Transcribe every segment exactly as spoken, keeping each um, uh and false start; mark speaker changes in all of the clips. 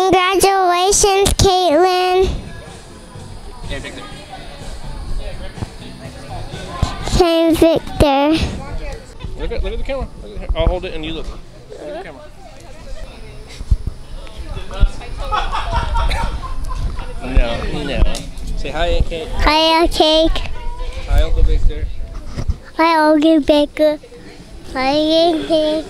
Speaker 1: Congratulations, Katelyn.
Speaker 2: Yeah, Victor.
Speaker 1: And Victor.
Speaker 2: Look at, look at the camera. Look at, I'll hold it and you look. Look at the camera. No, no. Say hi, Aunt Kate.
Speaker 1: Hi, Aunt Cake.
Speaker 2: Hi, Uncle Victor.
Speaker 1: Hi, Uncle Victor. Hi, Aunt Cake.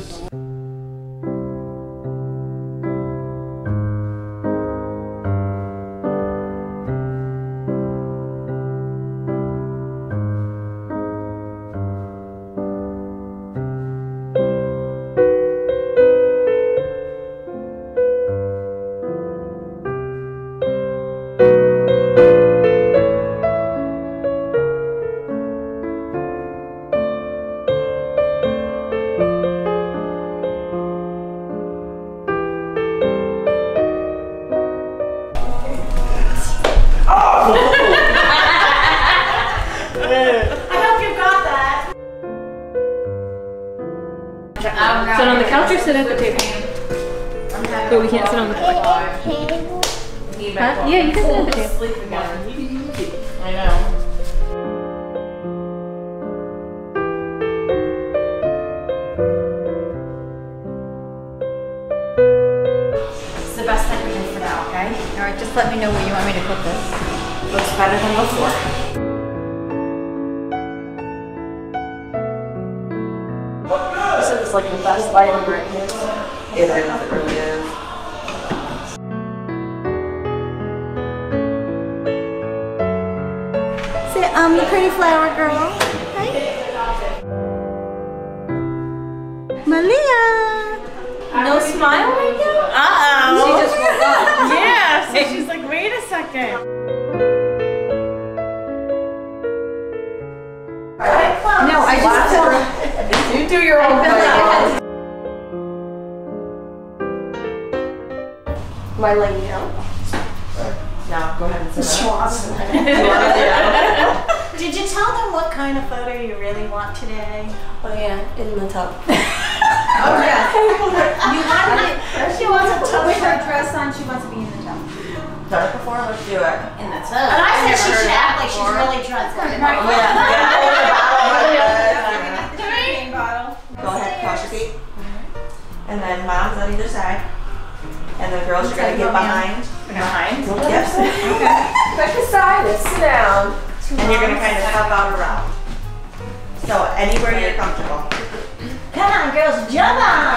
Speaker 3: Sit on the couch or sit at the table? But we can't sit on the couch. Huh? Yeah, you can sit at the table.
Speaker 4: I know. It's the best thing we can for now, okay?
Speaker 3: Alright, just let me know where you want me to put this.
Speaker 4: Looks better than before. It's like the best lighting right here. It is, it really is.
Speaker 5: Say, I'm the pretty flower girl. Hi. Malia.
Speaker 4: No smile right now? Uh-oh. She just woke up. Yeah, so she's like, wait a second.
Speaker 3: No, I just told
Speaker 4: You do your own thing.
Speaker 5: My lady out.
Speaker 4: No, go ahead and sit
Speaker 5: Did you tell them what kind of photo you really want today?
Speaker 4: Oh yeah, in the tub.
Speaker 5: Oh yeah. You have it. She wants a tub with her dress on. She wants to be in the tub.
Speaker 4: Done it before, let's do it.
Speaker 5: In the tub. And I said she should act like she's really drunk.
Speaker 4: Yeah.
Speaker 5: Bottle.
Speaker 4: Go ahead, cross your feet. And then mom's on either side. And the girls are gonna get behind.
Speaker 5: Behind?
Speaker 4: Yep. Okay. Back aside and sit down. And you're gonna kind of hop out around. So anywhere you're comfortable.
Speaker 5: Come on, girls, jump on!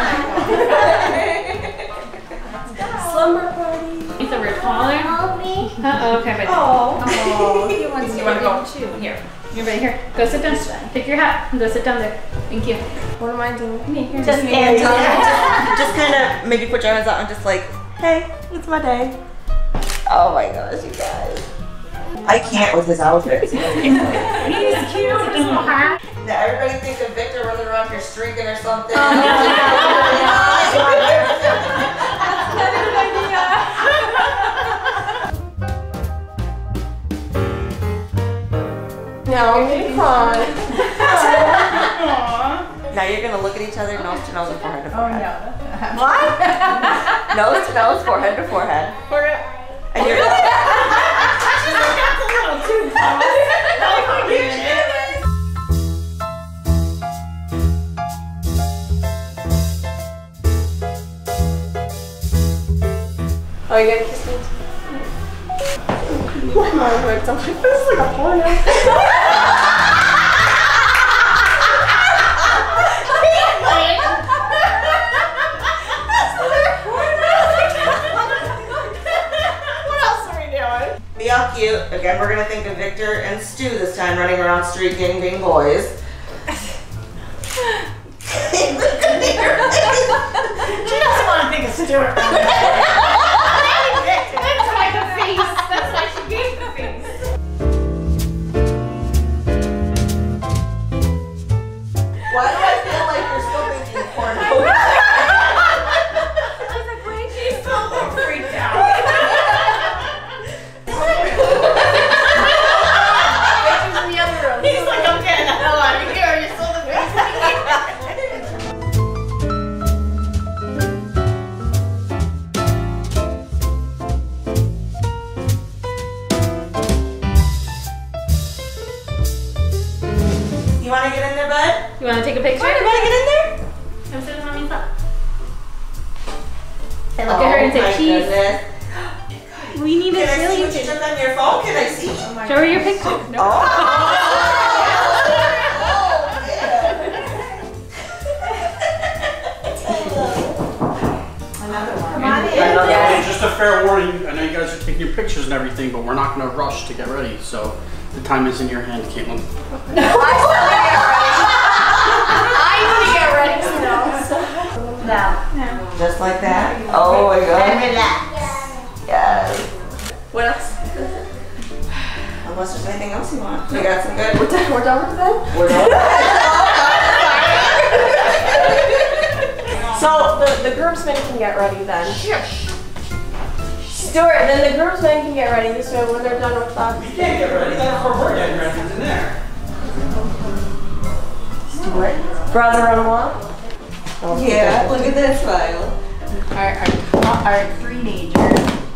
Speaker 4: Slumber party.
Speaker 3: It's a rib collar.
Speaker 1: Help me.
Speaker 3: Uh-oh, okay, but
Speaker 4: Oh.
Speaker 5: Oh, he wants
Speaker 4: You
Speaker 5: to
Speaker 4: wanna go?
Speaker 5: too.
Speaker 3: here. You're right here. Go sit down. Take your hat and go sit down there. Thank you.
Speaker 4: What am I doing?
Speaker 3: Me. Here,
Speaker 5: Just
Speaker 3: me.
Speaker 5: stand on
Speaker 4: Just, just kind of maybe put your hands out and just like, hey, it's my day. Oh my gosh, you guys. I can't with his outfit.
Speaker 3: He's cute. His little hat.
Speaker 4: Now everybody think of Victor running around here streaking or something.
Speaker 3: Oh, no, no,
Speaker 4: No, you're crying. Now you're gonna look at each other, nose to nose and forehead to forehead.
Speaker 5: Oh, no.
Speaker 4: What? Nose to nose, forehead to forehead. And you're gonna...
Speaker 5: She's like, that's a little too close.
Speaker 4: Oh, you gonna kiss me? Oh my word, I'm like, this is like a porno. Be all cute. Again, we're gonna think of Victor and Stu this time running around streaking, being boys.
Speaker 5: She doesn't want to think of Stuart.
Speaker 3: That's why the face. That's why she gave the face.
Speaker 4: Why do I feel like you're still thinking porno?
Speaker 5: I was like, wait, she's so freaked out. He's like, I'm getting the hell out of here. You're still the face.
Speaker 3: take a picture?
Speaker 4: Come on, everybody get in there.
Speaker 3: Come sit on mommy's lap. And look at her and say cheese.
Speaker 4: Goodness.
Speaker 3: We need
Speaker 4: Can
Speaker 3: a
Speaker 4: I see
Speaker 3: really
Speaker 4: what you took on your phone? Can I see?
Speaker 3: Show her your picture. No.
Speaker 4: Oh.
Speaker 6: And just a fair warning, I know you guys are taking your pictures and everything, but we're not going to rush to get ready, so the time is in your hand, Katelyn.
Speaker 3: I want to get ready still.
Speaker 5: No.
Speaker 4: Just like that? Oh my god.
Speaker 5: And relax.
Speaker 4: Yes.
Speaker 3: What else?
Speaker 4: Unless there's anything else you want. We got some good.
Speaker 3: We're done, we're done with that?
Speaker 4: We're done.
Speaker 7: So the, the groomsmen can get ready then.
Speaker 3: Sure.
Speaker 7: Stuart, then the groomsmen can get ready this way when they're done with us.
Speaker 6: You can't get ready, that's where we're getting ready, it's in there.
Speaker 7: Stuart, brother-in-law.
Speaker 4: Yeah, look at that smile.
Speaker 5: Our, our, our teenager.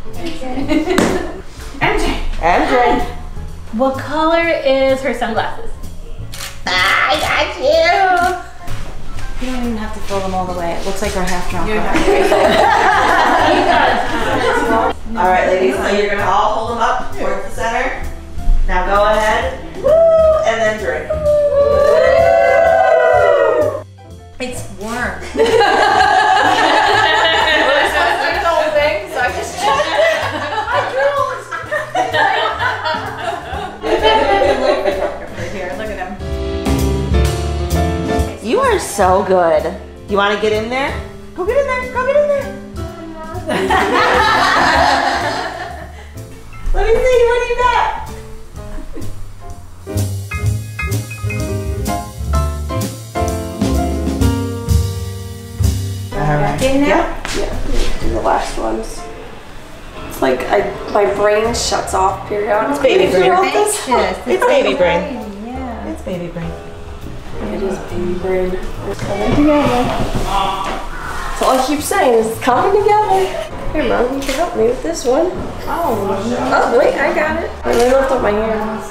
Speaker 5: M J.
Speaker 4: M J.
Speaker 3: What color is her sunglasses?
Speaker 4: I got you.
Speaker 5: You don't even have to fill them all the way. It looks like we're half drunk.
Speaker 4: All right, ladies, so you're gonna all hold them up towards the center. Now go ahead, woo, and then drink.
Speaker 5: It's warm. Here, look at him.
Speaker 4: You are so good. You want to get in there? Go get in there. Go get in there. Let me see. What do you got? All right.
Speaker 5: In there?
Speaker 7: Yeah, do the last ones. It's like I, my brain shuts off periodically.
Speaker 4: It's baby brain.
Speaker 5: Anxious.
Speaker 4: It's baby brain.
Speaker 5: Yeah.
Speaker 4: It's baby brain.
Speaker 7: It is baby brain. It's coming together. That's all I keep saying is it's coming together. Here, Mom, you can help me with this one.
Speaker 5: Oh.
Speaker 7: Oh, wait, I got it. I really lift up my hand.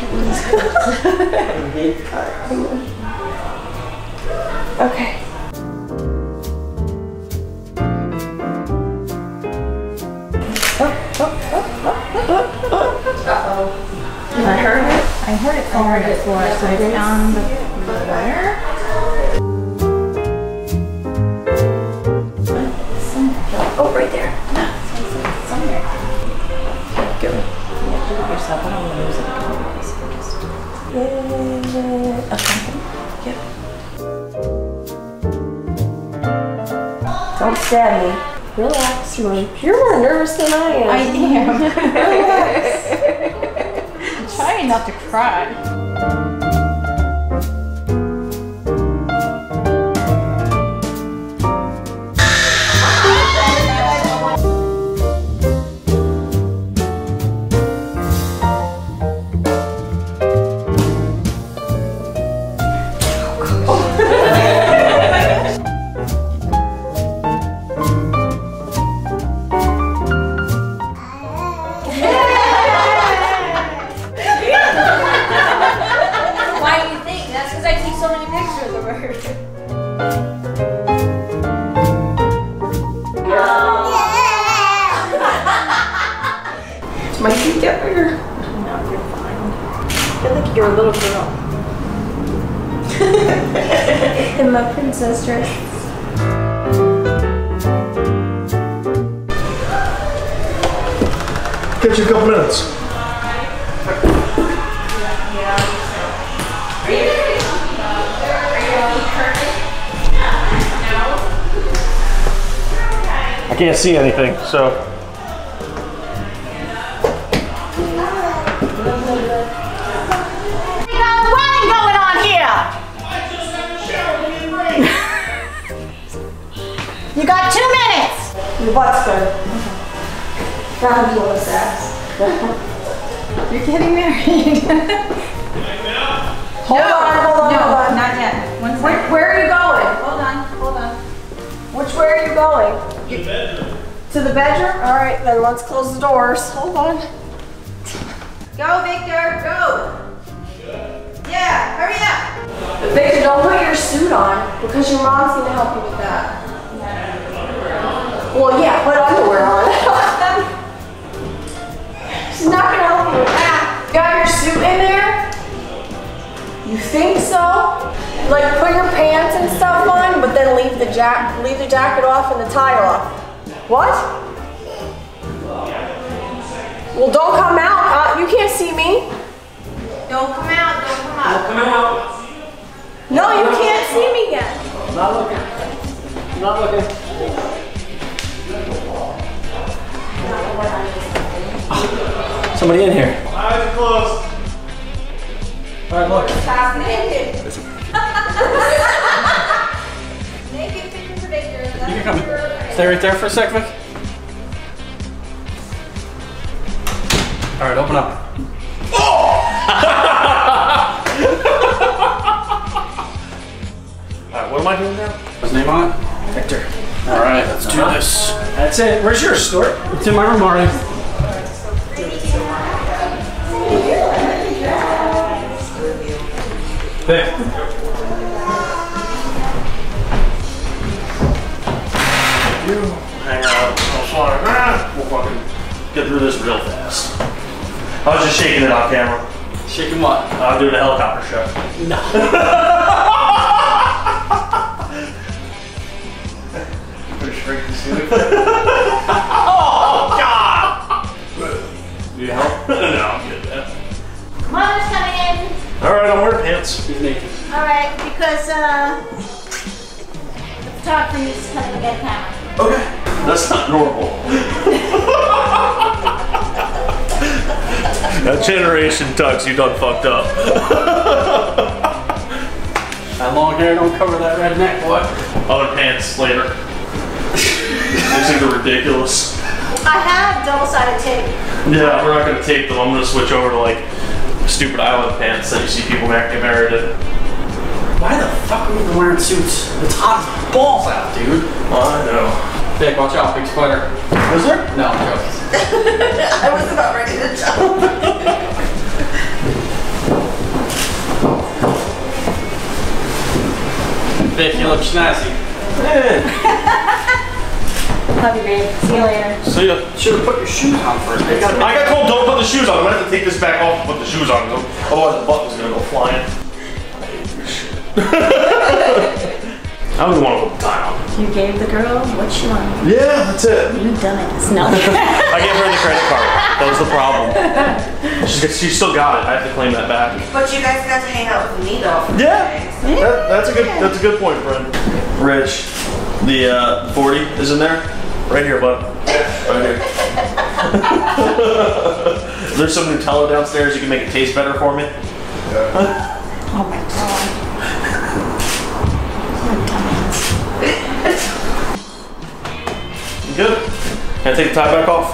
Speaker 7: Okay. Uh-oh. I heard it.
Speaker 5: I heard it on the floor, so it's on the floor.
Speaker 7: Oh, right there.
Speaker 5: Somewhere.
Speaker 7: Go.
Speaker 5: You have to do it yourself. I don't want to lose it.
Speaker 7: Okay. Yep. Don't stab me. Relax, Mom. You're more nervous than I am.
Speaker 5: I am. I'm trying not to cry.
Speaker 7: My feet get bigger.
Speaker 5: No, you're fine.
Speaker 7: I feel like you're a little girl. In my princess dress.
Speaker 2: Gives you a couple minutes. I can't see anything, so.
Speaker 5: We got a wedding going on here. You got two minutes.
Speaker 7: Your butt's good. Fabulous ass.
Speaker 5: You're getting married.
Speaker 7: Hold on, hold on,
Speaker 5: no,
Speaker 7: hold on.
Speaker 5: not yet. One
Speaker 7: Where,
Speaker 5: second.
Speaker 7: where are you going?
Speaker 5: Hold on, hold on.
Speaker 7: Which way are you going? To the bedroom. To the bedroom? All right, then let's close the doors. Hold on.
Speaker 5: Go, Victor, go. Yeah, hurry up.
Speaker 7: Victor, don't put your suit on because your mom's gonna help you with that. Well, yeah, put underwear on. She's not gonna help you with that. You got your suit in there? You think so? Like put your pants and stuff on, but then leave the jack, leave the jacket off and the tie off. What? Well, don't come out. Uh, you can't see me.
Speaker 5: Don't come out, don't come out.
Speaker 6: Come out.
Speaker 7: No, you can't see me yet.
Speaker 6: Not looking. Not looking.
Speaker 2: Somebody in here.
Speaker 6: Eyes are closed. All right, look.
Speaker 5: Stop naked. Naked picture for Victor.
Speaker 6: You can come in. Stay right there for a sec, Vic. All right, open up.
Speaker 2: Alright, what am I doing now?
Speaker 6: His name on it?
Speaker 2: Victor.
Speaker 6: All right, let's do this.
Speaker 2: That's it. Where's yours, Stuart?
Speaker 6: It's in my room already.
Speaker 2: Vic. You hang out. I'll fly. Ah, we'll fucking get through this real fast. I was just shaking it off camera.
Speaker 6: Shaking what?
Speaker 2: I'm doing a helicopter show.
Speaker 6: No.
Speaker 2: Shrink the suit. Oh, God! You help? No, I'm good, man.
Speaker 5: Mother's coming in.
Speaker 2: Alright, I'm wearing pants.
Speaker 6: He's naked.
Speaker 5: All right, because uh, the photographer needs to come and get a camera.
Speaker 2: Okay. That's not normal. That generation tux, you done fucked up.
Speaker 6: That long hair don't cover that red neck, boy.
Speaker 2: Other pants later. These things are ridiculous.
Speaker 5: I have double-sided tape.
Speaker 2: Yeah, we're not gonna tape them. I'm gonna switch over to like stupid island pants that you see people get married in.
Speaker 6: Why the fuck are we even wearing suits? It's hot as balls out, dude.
Speaker 2: I know.
Speaker 6: Vic, watch out, big spider.
Speaker 2: Is there?
Speaker 6: No, I'm joking.
Speaker 4: I was about ready to jump.
Speaker 6: Vic, you look snazzy.
Speaker 5: Love you, babe. See you later.
Speaker 2: See ya.
Speaker 6: Should have put your shoes on first. They got
Speaker 2: I got told don't put the shoes on. I'm gonna have to take this back off and put the shoes on. Otherwise the button's gonna go flying. I don't even want to put the tie on.
Speaker 5: You gave the girl what she wanted.
Speaker 2: Yeah, that's it.
Speaker 5: You dumbass. No.
Speaker 2: I gave her the credit card. That was the problem. She's, she still got it. I have to claim that back.
Speaker 4: But you guys got to hang out with me though. For
Speaker 2: Yeah.
Speaker 4: days.
Speaker 2: That, that's a good. That's a good point, friend. Rich, the uh, forty is in there. Right here, bud. Right here. There's some Nutella downstairs. You can make it taste better for me.
Speaker 5: Oh my god. You're a dumbass.
Speaker 2: You good? Can I take the tie back off?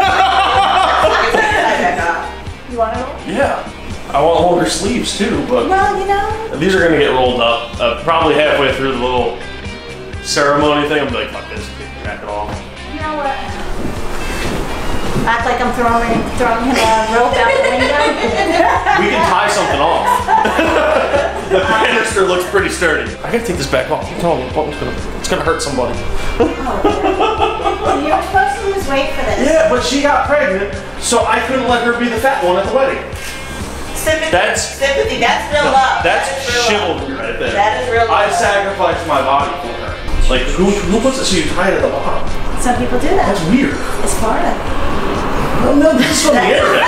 Speaker 5: You want to roll?
Speaker 2: Yeah. I want longer sleeves too, but
Speaker 5: Well, you know.
Speaker 2: these are gonna get rolled up. Uh, probably halfway through the little ceremony thing, I'm like, fuck this, back it off.
Speaker 5: You know what? Act like I'm throwing throwing him a rope out the window.
Speaker 2: We can tie something off. The banister looks pretty sturdy. I gotta take this back off. I'm telling you, it's gonna, it's gonna hurt somebody.
Speaker 5: Oh, you were supposed to lose weight for this.
Speaker 2: Yeah, but she got pregnant, so I couldn't let her be the fat one at the wedding.
Speaker 4: Sympathy.
Speaker 2: That's
Speaker 4: sympathy. That's real love.
Speaker 2: That's
Speaker 4: that is real
Speaker 2: chivalry
Speaker 4: love.
Speaker 2: right there.
Speaker 4: That is real
Speaker 2: I
Speaker 4: love.
Speaker 2: sacrificed my body for her. Like, who, who puts it so you tie it at the bottom?
Speaker 5: Some people do that.
Speaker 2: That's weird.
Speaker 5: It's Florida.
Speaker 2: No, no, this is from the internet.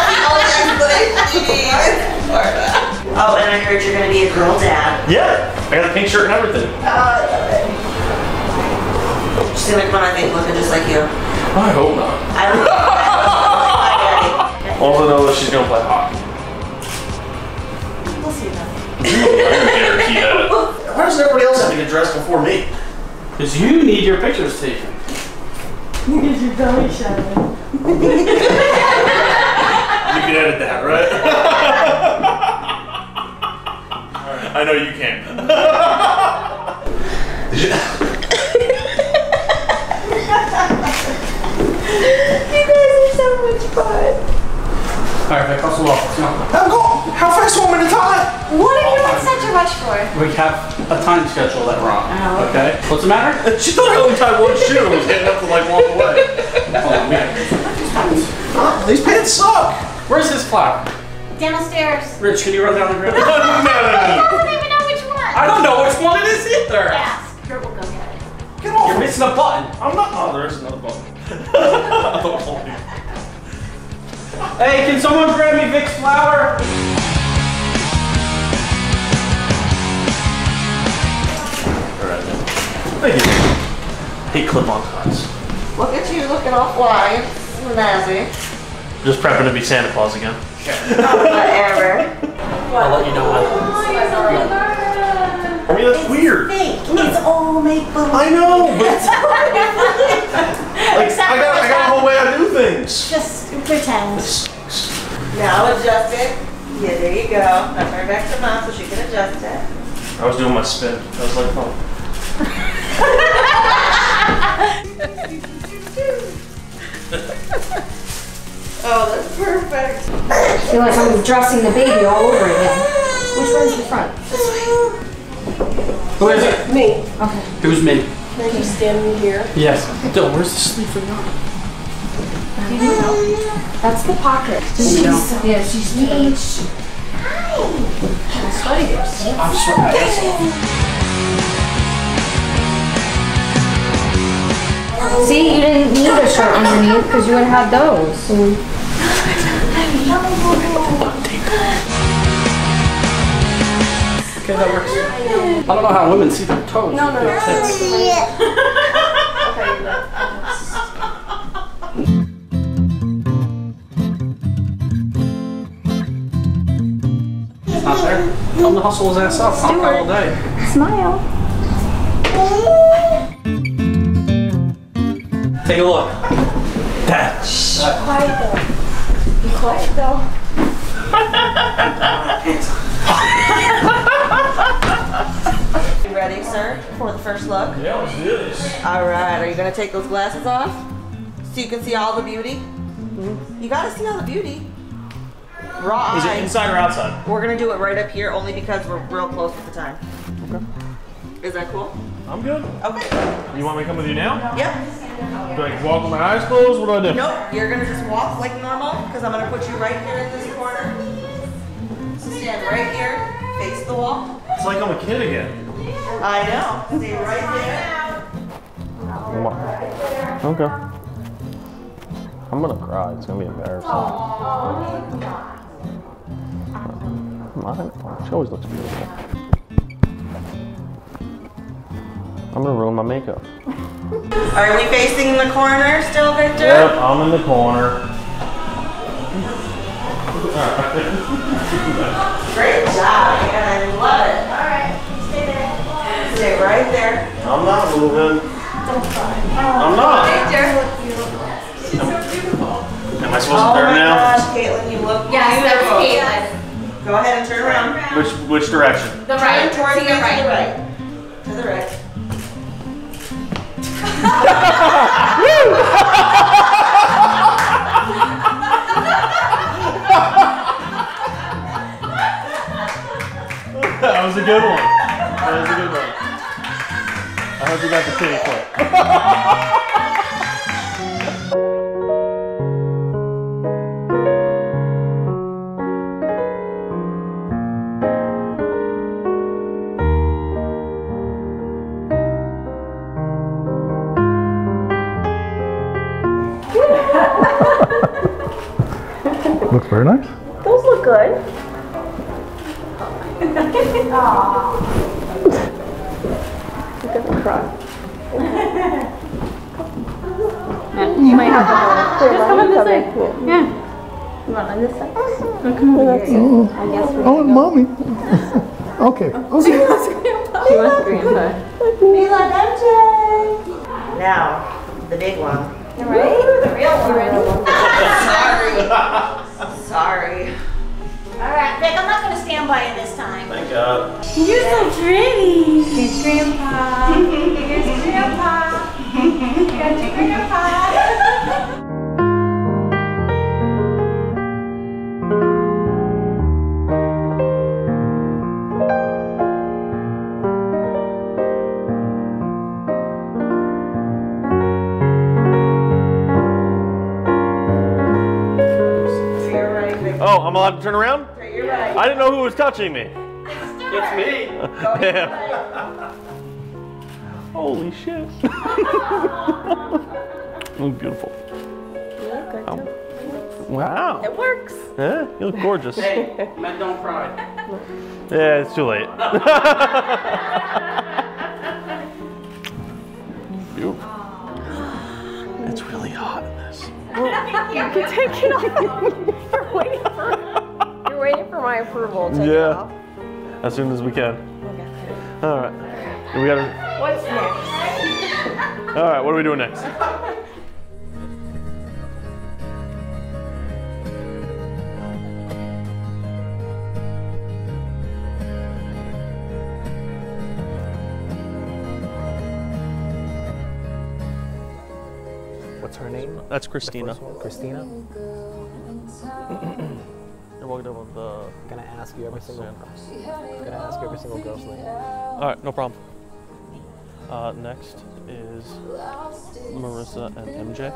Speaker 4: Oh, and I heard you're gonna be a girl dad.
Speaker 2: Yeah, I got a pink shirt and everything.
Speaker 4: Oh, I love it. You seem like one I think looking just like you.
Speaker 2: I hope not.
Speaker 4: I don't know. I don't know.
Speaker 2: Also know that she's gonna play hockey.
Speaker 5: We'll see though.
Speaker 2: I'm gonna get her key at it. Why does everybody else have to get dressed before me?
Speaker 6: Because you need your pictures taken.
Speaker 5: Because your belly showing.
Speaker 2: You can edit that, right? I know you can.
Speaker 5: You guys are so much fun.
Speaker 6: Alright, Vic, hustle off. Let's go.
Speaker 2: How go? How fast one minute time?
Speaker 5: What are you in such a rush for?
Speaker 6: We have a time schedule that we're on.
Speaker 5: Oh,
Speaker 6: Okay? What's the matter?
Speaker 2: She thought I only tied one shoe and was getting up to like walk away.
Speaker 6: Hold on, we got
Speaker 2: Uh, these pants suck.
Speaker 6: Where's this flower?
Speaker 5: Downstairs.
Speaker 6: Rich, can you run down and grab it?
Speaker 2: No, no, no,
Speaker 5: I
Speaker 2: no.
Speaker 5: don't even know which one.
Speaker 6: I don't know which one it is either.
Speaker 5: Ask. Kurt will go get it.
Speaker 2: Get off.
Speaker 6: You're missing a button.
Speaker 2: I'm not. Oh, there is another button.
Speaker 6: Hey, can someone grab me Vic's flower?
Speaker 2: Alright, then. Thank you. Hate clip-on ties.
Speaker 4: Look at you looking all fly. Snazzy.
Speaker 2: Just prepping to be Santa Claus again.
Speaker 4: Whatever.
Speaker 6: I'll let you know when.
Speaker 2: I mean, that's weird.
Speaker 4: Fake. It's all make believe.
Speaker 2: I know, but like,
Speaker 5: Except
Speaker 2: I got,
Speaker 5: for
Speaker 2: I got a whole way I do things.
Speaker 5: Just pretend.
Speaker 4: Now adjust it. Yeah, there you go. Now turn her back to mom so she can adjust it.
Speaker 2: I was doing my spin. I was like, oh.
Speaker 4: Oh, that's perfect.
Speaker 7: I feel like I'm dressing the baby all over again. Which one's the front?
Speaker 6: Who is it?
Speaker 7: Me. Okay.
Speaker 6: Who's me?
Speaker 7: Are you standing here?
Speaker 6: Yes. Dylan, where's the sleeve for you?
Speaker 7: That's the pocket. She's, yeah, she's H. Hi.
Speaker 6: I'm sorry.
Speaker 7: See, you didn't need a shirt underneath because you would have those.
Speaker 6: Okay, that works. I don't know how women see their toes.
Speaker 7: No, no, no.
Speaker 6: It's not there. Tell him to hustle his ass up. I'm all day.
Speaker 7: Smile.
Speaker 2: Take a look. That's.
Speaker 7: Quiet though. Be quiet though.
Speaker 4: You ready, sir, for the first look?
Speaker 2: Yeah, let's do this.
Speaker 4: All right. Are you gonna take those glasses off so you can see all the beauty? You gotta see all the beauty. Raw
Speaker 2: Is it
Speaker 4: eyes.
Speaker 2: inside or outside?
Speaker 4: We're gonna do it right up here only because we're real close with the time.
Speaker 2: Okay.
Speaker 4: Is that cool?
Speaker 2: I'm good.
Speaker 4: Okay.
Speaker 2: You want me to come with you now?
Speaker 4: Yep.
Speaker 2: Do I walk with my eyes closed? What do I do?
Speaker 4: Nope. You're gonna just walk like normal because I'm gonna put you right here in this corner. So stand right here, face the wall.
Speaker 2: It's like I'm a kid again.
Speaker 4: I know. Stay right there.
Speaker 2: Okay. I'm gonna cry. It's gonna be embarrassing. Mine? She always looks beautiful. I'm gonna ruin my makeup.
Speaker 4: Are we facing the corner still, Victor?
Speaker 2: Yep, I'm in the corner.
Speaker 4: Great job, man. I love it. All right. Stay there. Stay right there.
Speaker 2: I'm not moving. I'm not. Am I supposed to
Speaker 4: Oh
Speaker 2: turn
Speaker 4: my
Speaker 2: now?
Speaker 4: gosh, Caitlin, you look
Speaker 5: Yes, that's
Speaker 4: beautiful.
Speaker 5: Caitlin.
Speaker 4: Go ahead and turn around.
Speaker 2: Which which direction?
Speaker 5: The right.
Speaker 4: Turn towards
Speaker 5: To
Speaker 4: me
Speaker 5: your
Speaker 4: to
Speaker 5: right.
Speaker 4: the right. To the right.
Speaker 2: That was a good one. That was a good one. I hope you got the titty clip.
Speaker 8: Looks very nice.
Speaker 7: Those look good. You're gonna cry.
Speaker 3: You might have to hold it. Just come on this side. Yeah. You want on this side? Oh, come over here. I guess we're
Speaker 8: Oh, mommy. Okay.
Speaker 3: She wants grandpa.
Speaker 4: Mila Dente. Now, the big one.
Speaker 5: Right? The real one.
Speaker 4: Sorry. Sorry.
Speaker 5: All right, Vic, I'm not going to stand by you this time.
Speaker 2: Thank God.
Speaker 5: You're so pretty. Here's Grandpa. Here's Grandpa. Got your Grandpa.
Speaker 2: Oh, I'm allowed to turn around?
Speaker 4: Turn your right.
Speaker 2: I didn't know who was touching me.
Speaker 6: It's me.
Speaker 4: Go to your
Speaker 2: Yeah.
Speaker 4: right.
Speaker 2: Holy shit. Oh, beautiful. Um, wow.
Speaker 4: It works.
Speaker 2: Yeah, you look gorgeous.
Speaker 6: Hey, men don't cry.
Speaker 2: Yeah, it's too late. Beautiful. It's really hot in this.
Speaker 7: You can take it off. You're waiting for, you're waiting for my approval. Take it
Speaker 2: Yeah.
Speaker 7: off.
Speaker 2: As soon as we can. All right. We gotta.
Speaker 7: What's next?
Speaker 2: All right. What are we doing next?
Speaker 9: What's her name?
Speaker 2: That's Christina.
Speaker 9: Christina.
Speaker 2: You're walking up with the.
Speaker 9: I'm gonna ask you every single. I'm gonna ask you every single girl's name.
Speaker 2: All right, no problem. Uh, next is Marissa and M J.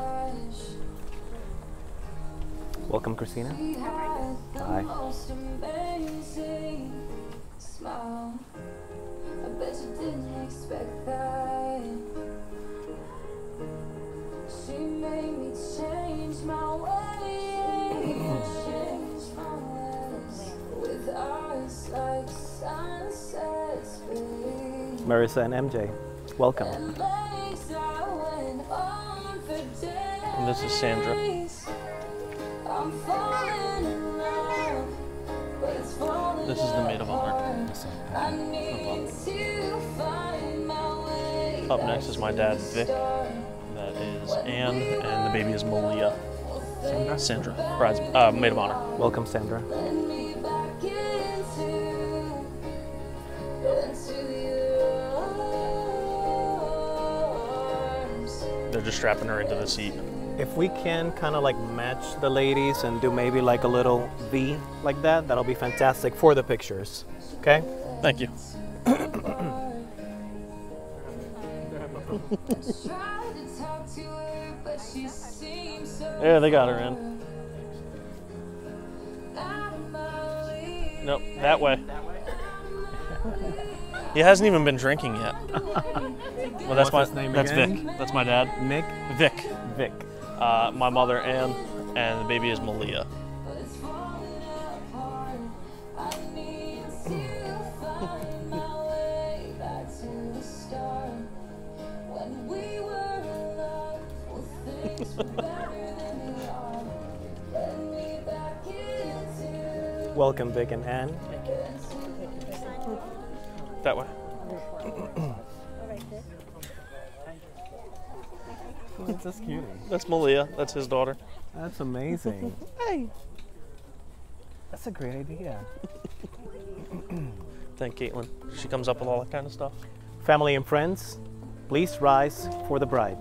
Speaker 9: Welcome, Christina. Hi.
Speaker 10: She made me change my ways, change my ways, with eyes like sunsets fade.
Speaker 9: Marissa and M J. Welcome.
Speaker 10: And legs I went on for days.
Speaker 2: And this is Sandra.
Speaker 10: I'm falling in love, but it's falling
Speaker 2: This is the maid of honor.
Speaker 10: I need to find my way.
Speaker 2: Up next is my dad, Vic. That is Anne, and the baby is Malia.
Speaker 9: Sandra.
Speaker 2: Sandra, bride's, uh, maid of honor.
Speaker 9: Welcome, Sandra.
Speaker 10: Let me back into, into your arms.
Speaker 2: They're just strapping her into the seat.
Speaker 9: If we can kind of like match the ladies and do maybe like a little V like that, that'll be fantastic for the pictures. Okay?
Speaker 2: Thank you. Yeah, they got her in. Nope, that way. He hasn't even been drinking yet. Well, that's
Speaker 9: What's
Speaker 2: my
Speaker 9: his name
Speaker 2: that's
Speaker 9: again?
Speaker 2: Vic. That's my dad.
Speaker 9: Nick?
Speaker 2: Vic.
Speaker 9: Vic.
Speaker 2: Uh, my mother Anne, and the baby is Malia.
Speaker 9: Welcome, Vic and Anne.
Speaker 2: That way.
Speaker 9: That's this cutie.
Speaker 2: That's Malia. That's his daughter.
Speaker 9: That's amazing.
Speaker 2: Hey.
Speaker 9: That's a great idea.
Speaker 2: Thank Katelyn. She comes up with all that kind of stuff.
Speaker 9: Family and friends, please rise for the bride.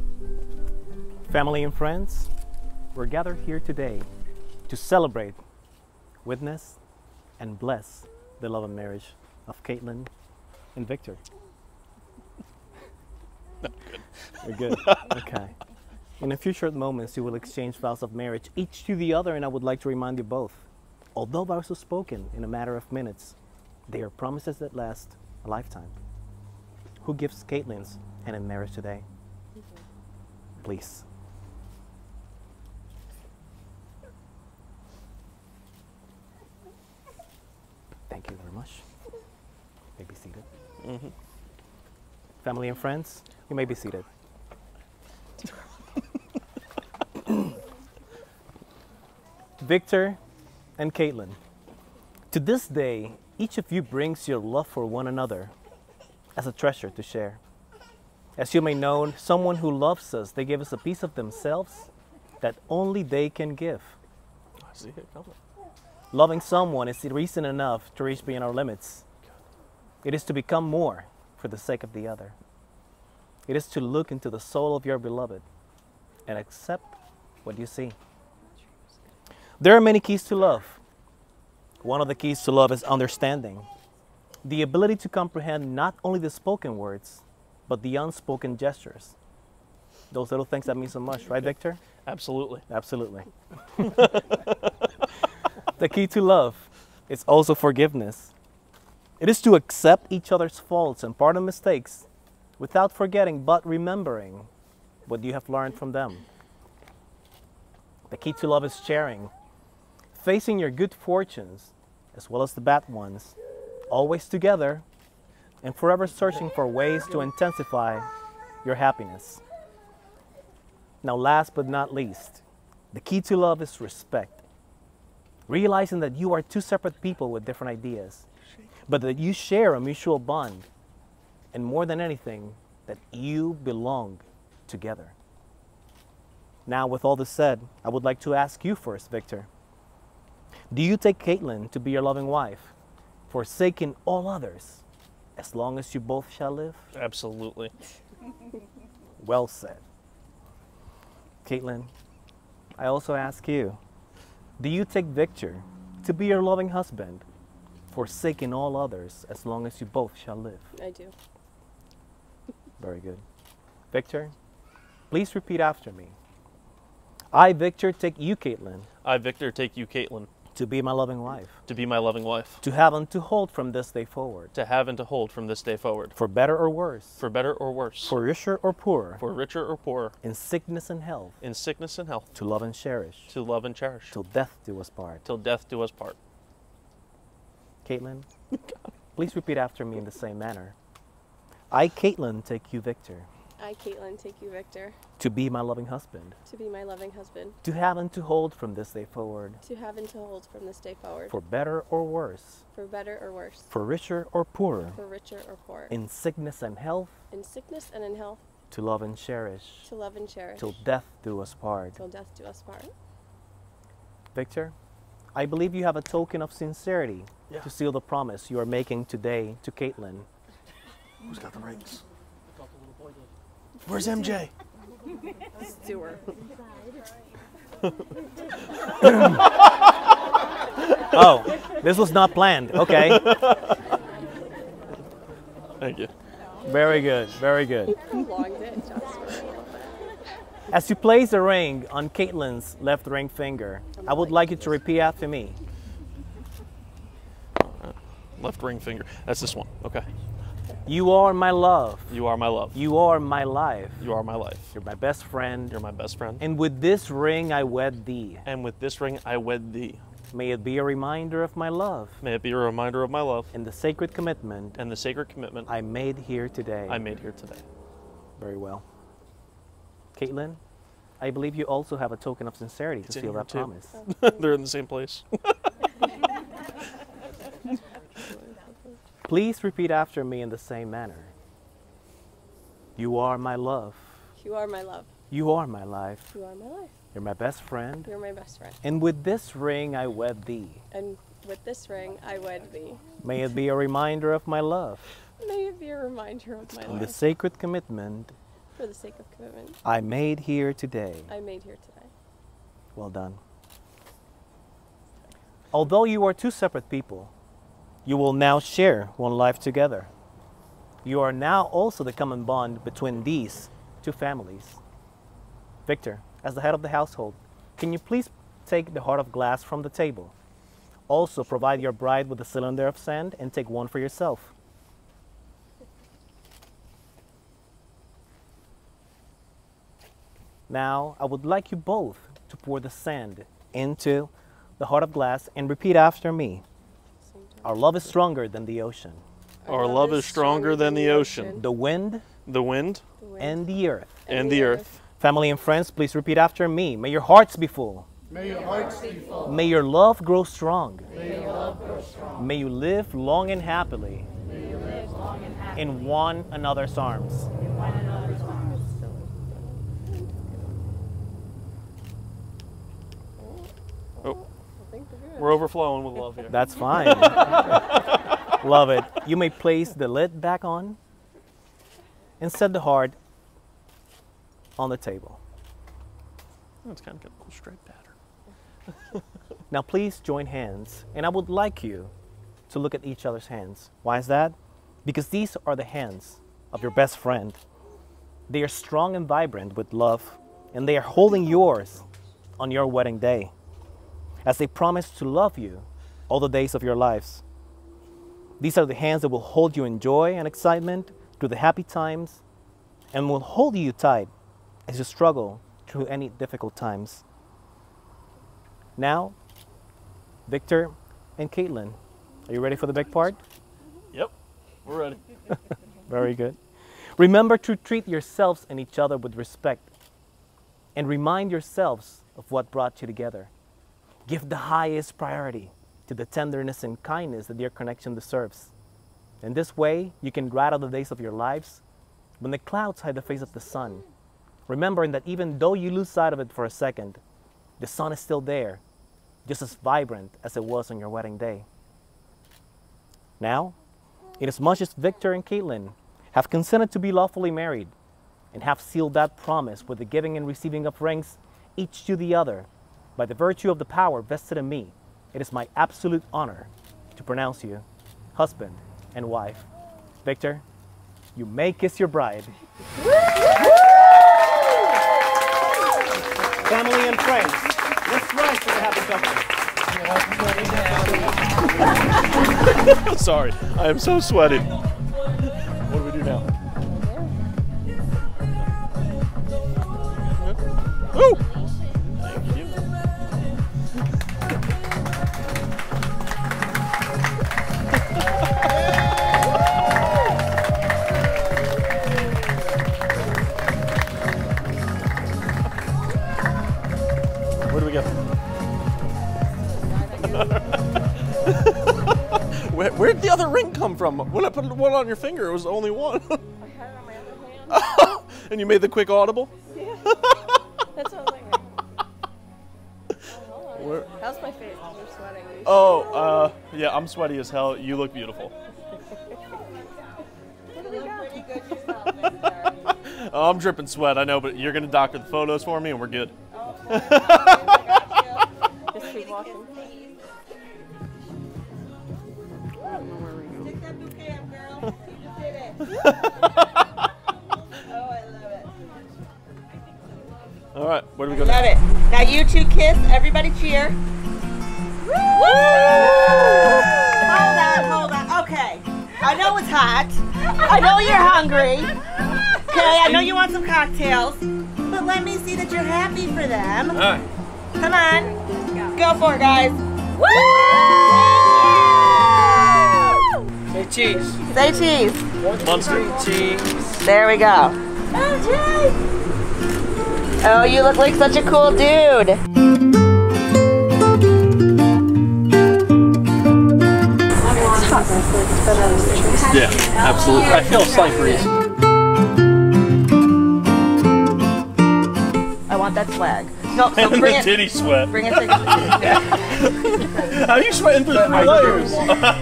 Speaker 9: Family and friends, we're gathered here today to celebrate witness and bless the love and marriage of Katelyn and Victor.
Speaker 11: No, good.
Speaker 9: You're good. Okay. In a few short moments, you will exchange vows of marriage, each to the other, and I would like to remind you both, although vows are spoken in a matter of minutes, they are promises that last a lifetime. Who gives Katelyn's hand in marriage today? Please. Thank you very much. You may be seated.
Speaker 11: Mm-hmm.
Speaker 9: Family and friends, you may be seated. Victor and Katelyn, to this day, each of you brings your love for one another as a treasure to share. As you may know, someone who loves us, they give us a piece of themselves that only they can give.
Speaker 11: I see it coming.
Speaker 9: Loving someone is reason enough to reach beyond our limits. It is to become more for the sake of the other. It is to look into the soul of your beloved and accept what you see. There are many keys to love. One of the keys to love is understanding. The ability to comprehend not only the spoken words, but the unspoken gestures. Those little things that mean so much, right, Victor?
Speaker 11: Absolutely.
Speaker 9: Absolutely. The key to love is also forgiveness. It is to accept each other's faults and pardon mistakes without forgetting but remembering what you have learned from them. The key to love is sharing, facing your good fortunes as well as the bad ones, always together and forever searching for ways to intensify your happiness. Now, last but not least, the key to love is respect. Realizing that you are two separate people with different ideas, but that you share a mutual bond, and more than anything, that you belong together. Now, with all this said, I would like to ask you first, Victor. Do you take Katelyn to be your loving wife, forsaking all others, as long as you both shall live?
Speaker 11: Absolutely.
Speaker 9: Well said. Katelyn, I also ask you, do you take Victor to be your loving husband, forsaking all others, as long as you both shall live?
Speaker 12: I do.
Speaker 9: Very good. Victor, please repeat after me. I, Victor, take you, Katelyn.
Speaker 11: I, Victor, take you, Katelyn.
Speaker 9: To be my loving wife.
Speaker 11: To be my loving wife.
Speaker 9: To have and to hold from this day forward.
Speaker 11: To have and to hold from this day forward.
Speaker 9: For better or worse.
Speaker 11: For better or worse.
Speaker 9: For richer or poorer.
Speaker 11: For richer or poorer.
Speaker 9: In sickness and health.
Speaker 11: In sickness and health.
Speaker 9: To love and cherish.
Speaker 11: To love and cherish.
Speaker 9: Till death do us part.
Speaker 11: Till death do us part.
Speaker 9: Katelyn, please repeat after me in the same manner. I, Katelyn, take you, Victor.
Speaker 12: I, Katelyn, take you, Victor.
Speaker 9: To be my loving husband.
Speaker 12: To be my loving husband.
Speaker 9: To have and to hold from this day forward.
Speaker 12: To have and to hold from this day forward.
Speaker 9: For better or worse.
Speaker 12: For better or worse.
Speaker 9: For richer or poorer.
Speaker 12: For richer or poorer.
Speaker 9: In sickness and health.
Speaker 12: In sickness and in health.
Speaker 9: To love and cherish.
Speaker 12: To love and cherish.
Speaker 9: Till death do us part.
Speaker 12: Till death do us part.
Speaker 9: Victor, I believe you have a token of sincerity
Speaker 11: yeah.
Speaker 9: to seal the promise you are making today to Katelyn.
Speaker 11: Who's got the rings? Where's M J?
Speaker 12: Stewart.
Speaker 9: Oh, this was not planned. Okay.
Speaker 11: Thank you.
Speaker 9: Very good. Very good.
Speaker 12: Long day, Joshua.
Speaker 9: As you place the ring on Katelyn's left ring finger, I would like you to repeat after me.
Speaker 11: Right. Left ring finger. That's this one. Okay.
Speaker 9: You are my love.
Speaker 11: You are my love.
Speaker 9: You are my life.
Speaker 11: You are my life.
Speaker 9: You're my best friend.
Speaker 11: You're my best friend.
Speaker 9: And with this ring I wed thee.
Speaker 11: And with this ring I wed thee.
Speaker 9: May it be a reminder of my love.
Speaker 11: May it be a reminder of my love.
Speaker 9: And the sacred commitment.
Speaker 11: And the sacred commitment.
Speaker 9: I made here today.
Speaker 11: I made here today.
Speaker 9: Very well. Katelyn, I believe you also have a token of sincerity
Speaker 11: it's
Speaker 9: to seal that
Speaker 11: too.
Speaker 9: promise.
Speaker 11: They're in the same place.
Speaker 9: Please repeat after me in the same manner. You are my love.
Speaker 12: You are my love.
Speaker 9: You are my life.
Speaker 12: You are my life.
Speaker 9: You're my best friend.
Speaker 12: You're my best friend.
Speaker 9: And with this ring I wed thee.
Speaker 12: And with this ring I wed thee.
Speaker 9: May it be a reminder of my love.
Speaker 12: May it be a reminder of my
Speaker 9: And
Speaker 12: life.
Speaker 9: the sacred commitment.
Speaker 12: For the sake of commitment.
Speaker 9: I made here today.
Speaker 12: I made here today.
Speaker 9: Well done. Although you are two separate people, you will now share one life together. You are now also the common bond between these two families. Victor, as the head of the household, can you please take the heart of glass from the table? Also provide your bride with a cylinder of sand and take one for yourself. Now, I would like you both to pour the sand into the heart of glass and repeat after me. Our love is stronger than the ocean.
Speaker 2: Our love is stronger than the ocean.
Speaker 9: The wind.
Speaker 2: The wind.
Speaker 9: And the earth.
Speaker 2: And the earth.
Speaker 9: Family and friends, please repeat after me. May your hearts be full.
Speaker 11: May your hearts be full.
Speaker 9: May your love grow strong.
Speaker 11: May your love grow strong.
Speaker 9: May you live long and happily.
Speaker 11: May you live long and happily.
Speaker 9: In one another's arms.
Speaker 11: In one another's arms.
Speaker 2: Oh, we're overflowing with love here.
Speaker 9: That's fine. Love it. You may place the lid back on and set the heart on the table.
Speaker 2: Oh, it's kind of got a little straight pattern.
Speaker 9: Now please join hands, and I would like you to look at each other's hands. Why is that? Because these are the hands of your best friend. They are strong and vibrant with love, and they are holding yours on your wedding day, as they promise to love you all the days of your lives. These are the hands that will hold you in joy and excitement through the happy times, and will hold you tight as you struggle through any difficult times. Now, Victor and Katelyn, are you ready for the big part?
Speaker 2: Yep, we're ready.
Speaker 9: Very good. Remember to treat yourselves and each other with respect, and remind yourselves of what brought you together. Give the highest priority to the tenderness and kindness that your connection deserves. In this way, you can ride out the days of your lives when the clouds hide the face of the sun, remembering that even though you lose sight of it for a second, the sun is still there, just as vibrant as it was on your wedding day. Now, inasmuch as Victor and Katelyn have consented to be lawfully married and have sealed that promise with the giving and receiving of rings, each to the other, by the virtue of the power vested in me, it is my absolute honor to pronounce you husband and wife. Victor, you may kiss your bride. Family and friends, let's rise for the happy couple.
Speaker 2: Sorry, I am so sweaty. What do we do now? Woo! Thank you. Where do we go? Where, where'd the other ring come from? When I put one on your finger, it was only one.
Speaker 12: I had it on my other hand.
Speaker 2: And you made the quick audible?
Speaker 12: Yeah. That's what I was like. Oh, hold on.
Speaker 2: Where?
Speaker 12: How's my face? You're sweating. Are you
Speaker 2: Oh, uh, yeah, I'm sweaty as hell. You look beautiful.
Speaker 12: What do we got?
Speaker 2: Oh, I'm dripping sweat, I know, but you're going to doctor the photos for me and we're good.
Speaker 12: Just keep walking.
Speaker 4: Stick that bouquet up, girl. You just did it. Oh, I love it.
Speaker 2: All right, where do we go
Speaker 4: Love
Speaker 2: now?
Speaker 4: it. Now you two kiss. Everybody cheer. Woo! Hold on, hold on. Okay. I know it's hot. I know you're hungry. Okay, I know you want some cocktails. But let me see that you're happy for them.
Speaker 2: All right.
Speaker 4: Come on. Go for it, guys. Woo!
Speaker 6: Say cheese.
Speaker 4: Say cheese.
Speaker 2: Monster.
Speaker 6: Cheese.
Speaker 4: There we go. Oh, you look like such a cool dude.
Speaker 2: Yeah, absolutely. I feel a slight breeze.
Speaker 4: I want that swag. No, so
Speaker 2: And
Speaker 4: bring
Speaker 2: the
Speaker 4: it.
Speaker 2: titty sweat.
Speaker 4: Bring it. To
Speaker 2: How are you sweating through three layers?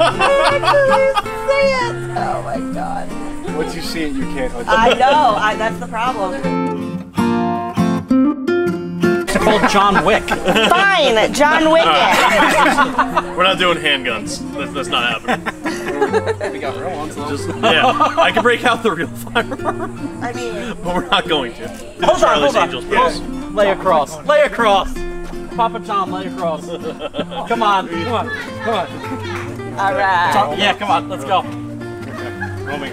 Speaker 4: See it. Oh my god.
Speaker 11: Once you see it, you can't.
Speaker 4: I know. I, that's the problem.
Speaker 6: called John Wick.
Speaker 4: Fine, John Wick it.
Speaker 2: We're not doing handguns. That's, that's not happening.
Speaker 6: We got real ones though.
Speaker 2: Just, yeah, I can break out the real firearm.
Speaker 4: I mean,
Speaker 2: but we're not going to.
Speaker 6: Hold on, hold on.
Speaker 2: Angels
Speaker 6: Yeah. Lay across. Lay across. Papa John, lay across. Come on. Come on. Come on.
Speaker 4: All right.
Speaker 6: Tom, yeah, come on. Let's go.
Speaker 2: Roaming.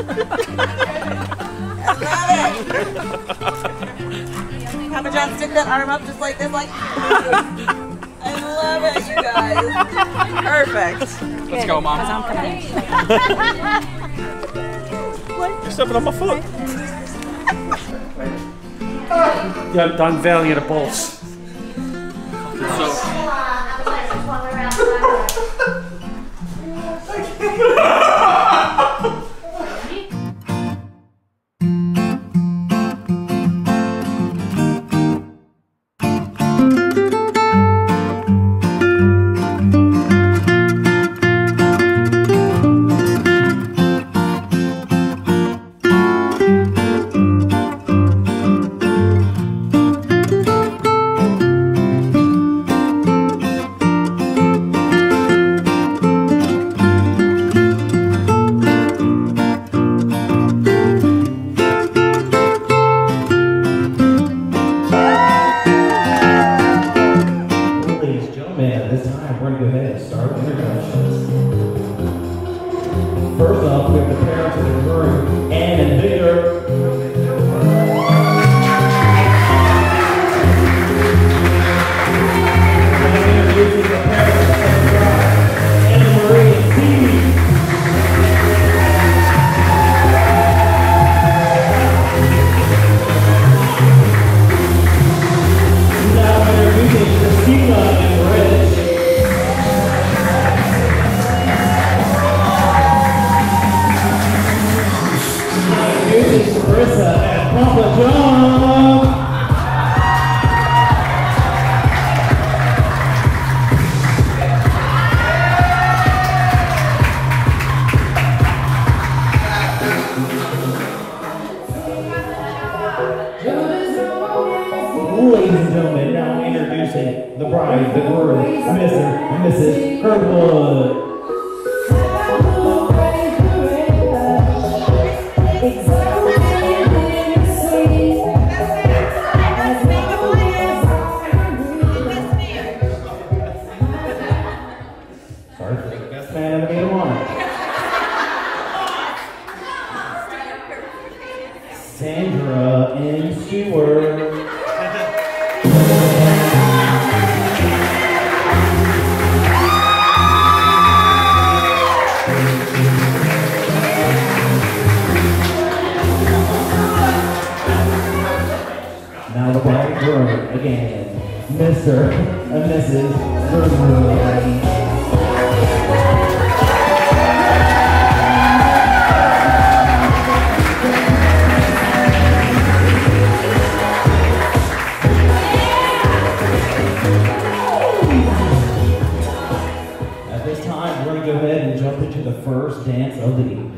Speaker 4: Papa John, stick that arm up just like this, like. I love it, you guys. Perfect.
Speaker 6: Let's go, Mom.
Speaker 2: You're stepping on my foot.
Speaker 13: Yeah, I'm unveiling of the bolts.
Speaker 6: So.
Speaker 14: First off, we have the parents of the group, Katelyn and Victor. Ladies and gentlemen, now introducing the bride, the groom, Mister and Missus Kirkwood. Sorry for the best man in the maid of honor. Sandra and Stewart. Now the bride and groom again, Mister and Missus Kirkwood. At this time, we're going to go ahead and jump into the first dance of the evening.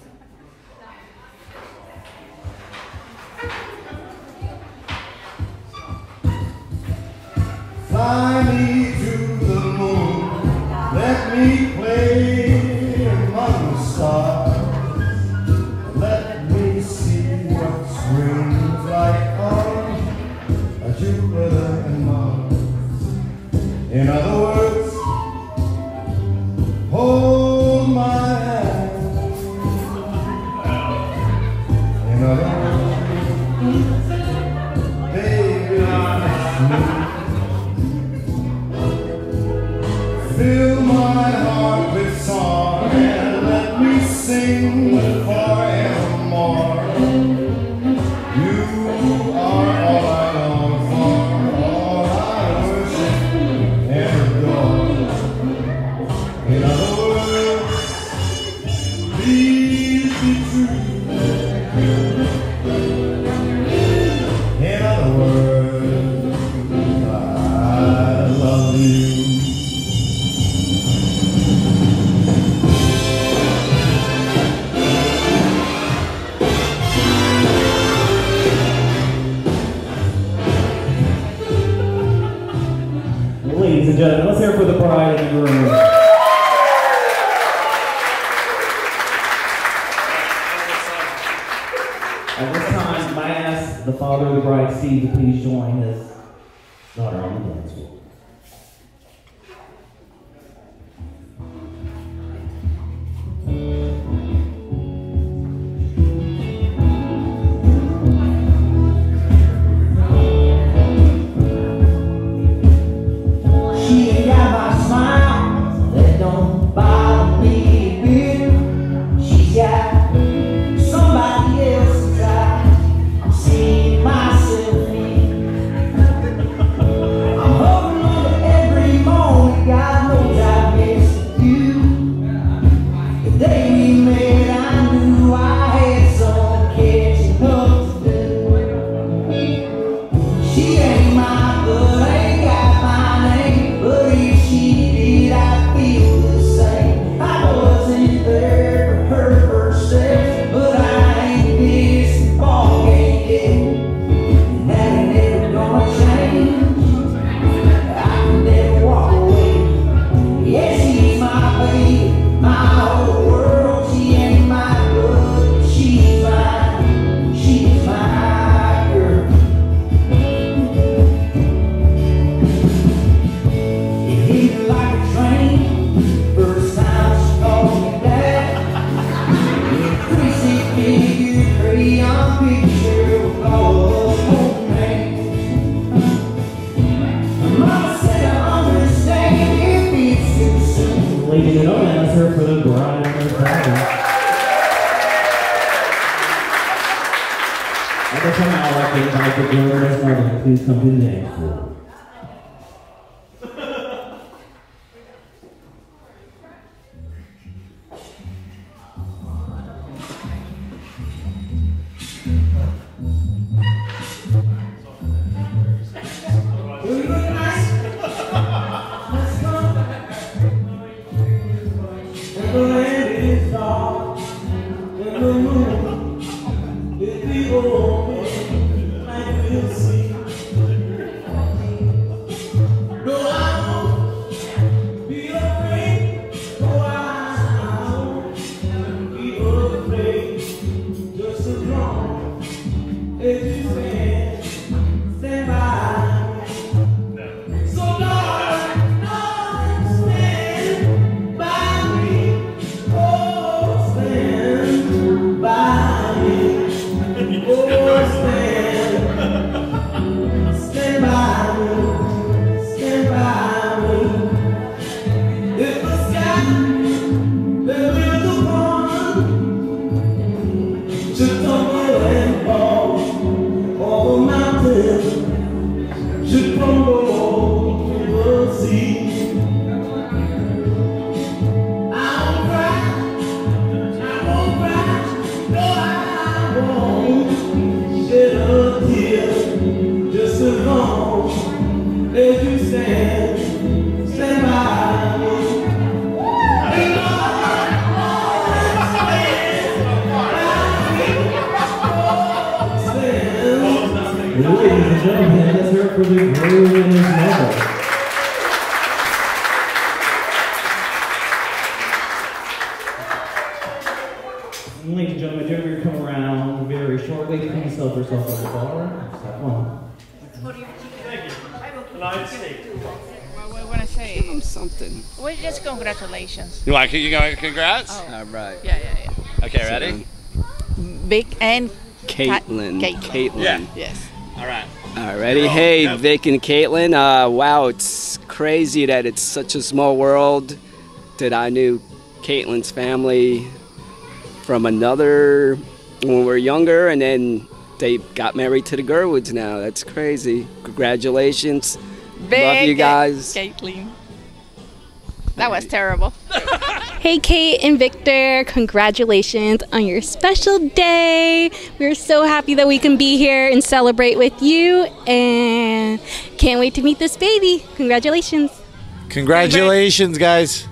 Speaker 15: Fly me to the moon, let me play among the stars. Let me see what spring's like on Jupiter and Mars. In other words, hold my hand. In other words, baby, fill my heart with song and let me sing forevermore. You are all I long for, all I worship and adore.
Speaker 14: ladies and gentlemen. Let's hear it for the bride and the groom. At this time, I ask the father of the bride, Steve, to please join his daughter on the dance floor.
Speaker 16: She ain't got my smile, that don't bother me a bit. She's got somebody else's eyes, I'm seeing myself in. I'm hoping on every moment, God knows I missed you. The day we met, I knew I had some catching up to do. She ain't my blood, ain't got my name, but if she did, I feel the same. I wasn't there for her first step, but I ain't missed the ball game yet. And that ain't never gonna change. I can never walk away. Yeah, she's my baby, my whole world. She ain't my blood, she's mine. She's my girl. It hit me like a train, first time she called me back. Crazy figure, crayon picture with all the old names. Mama said I understand if it's too soon.
Speaker 14: Ladies and gentlemen, let's hear it for the bride and the bride. At this time, I'd like to invite the groom and his mother to please come to the dance floor.
Speaker 16: And the land is dark, and the moon is the open, like we'll see. No, I won't be afraid. No, I won't be afraid. Just as long as you stand, stand by me. So Lord, Lord, stand by me. Oh, stand by me. Oh, stand, stand by me. Stand by me. If the sky that we're upon should tumble and fall, or the mountain should crumble to the sea, I won't cry, I won't cry, no, I won't shed a tear, just as long as you stand, stand by me. And Lord, Lord, stand by me. Oh, stand.
Speaker 14: Ladies and gentlemen, let's hear it for the groom and his mother. Ladies and gentlemen, Jeremy, come around very shortly. Please help yourself on the bar. Just have fun.
Speaker 2: United States.
Speaker 3: What do you want to say?
Speaker 17: Give them something.
Speaker 3: Well, just congratulations.
Speaker 17: You want you going congrats?
Speaker 3: Oh.
Speaker 17: All right.
Speaker 3: Yeah, yeah, yeah.
Speaker 17: Okay, ready?
Speaker 3: Vic and
Speaker 17: Caitlin.
Speaker 3: Caitlin.
Speaker 17: Caitlin.
Speaker 3: Yeah. Yes.
Speaker 17: All right. All righty. Hey, Vic and Caitlin. Uh, wow, it's crazy that it's such a small world. That I knew Caitlin's family from another when we were younger, and then they got married to the Gerwoods now. That's crazy. Congratulations.
Speaker 3: Vic
Speaker 17: Love you guys.
Speaker 3: Caitlin. That was terrible.
Speaker 18: Hey, Kate and Victor, congratulations on your special day. We're so happy that we can be here and celebrate with you, and can't wait to meet this baby. Congratulations.
Speaker 19: Congratulations, guys.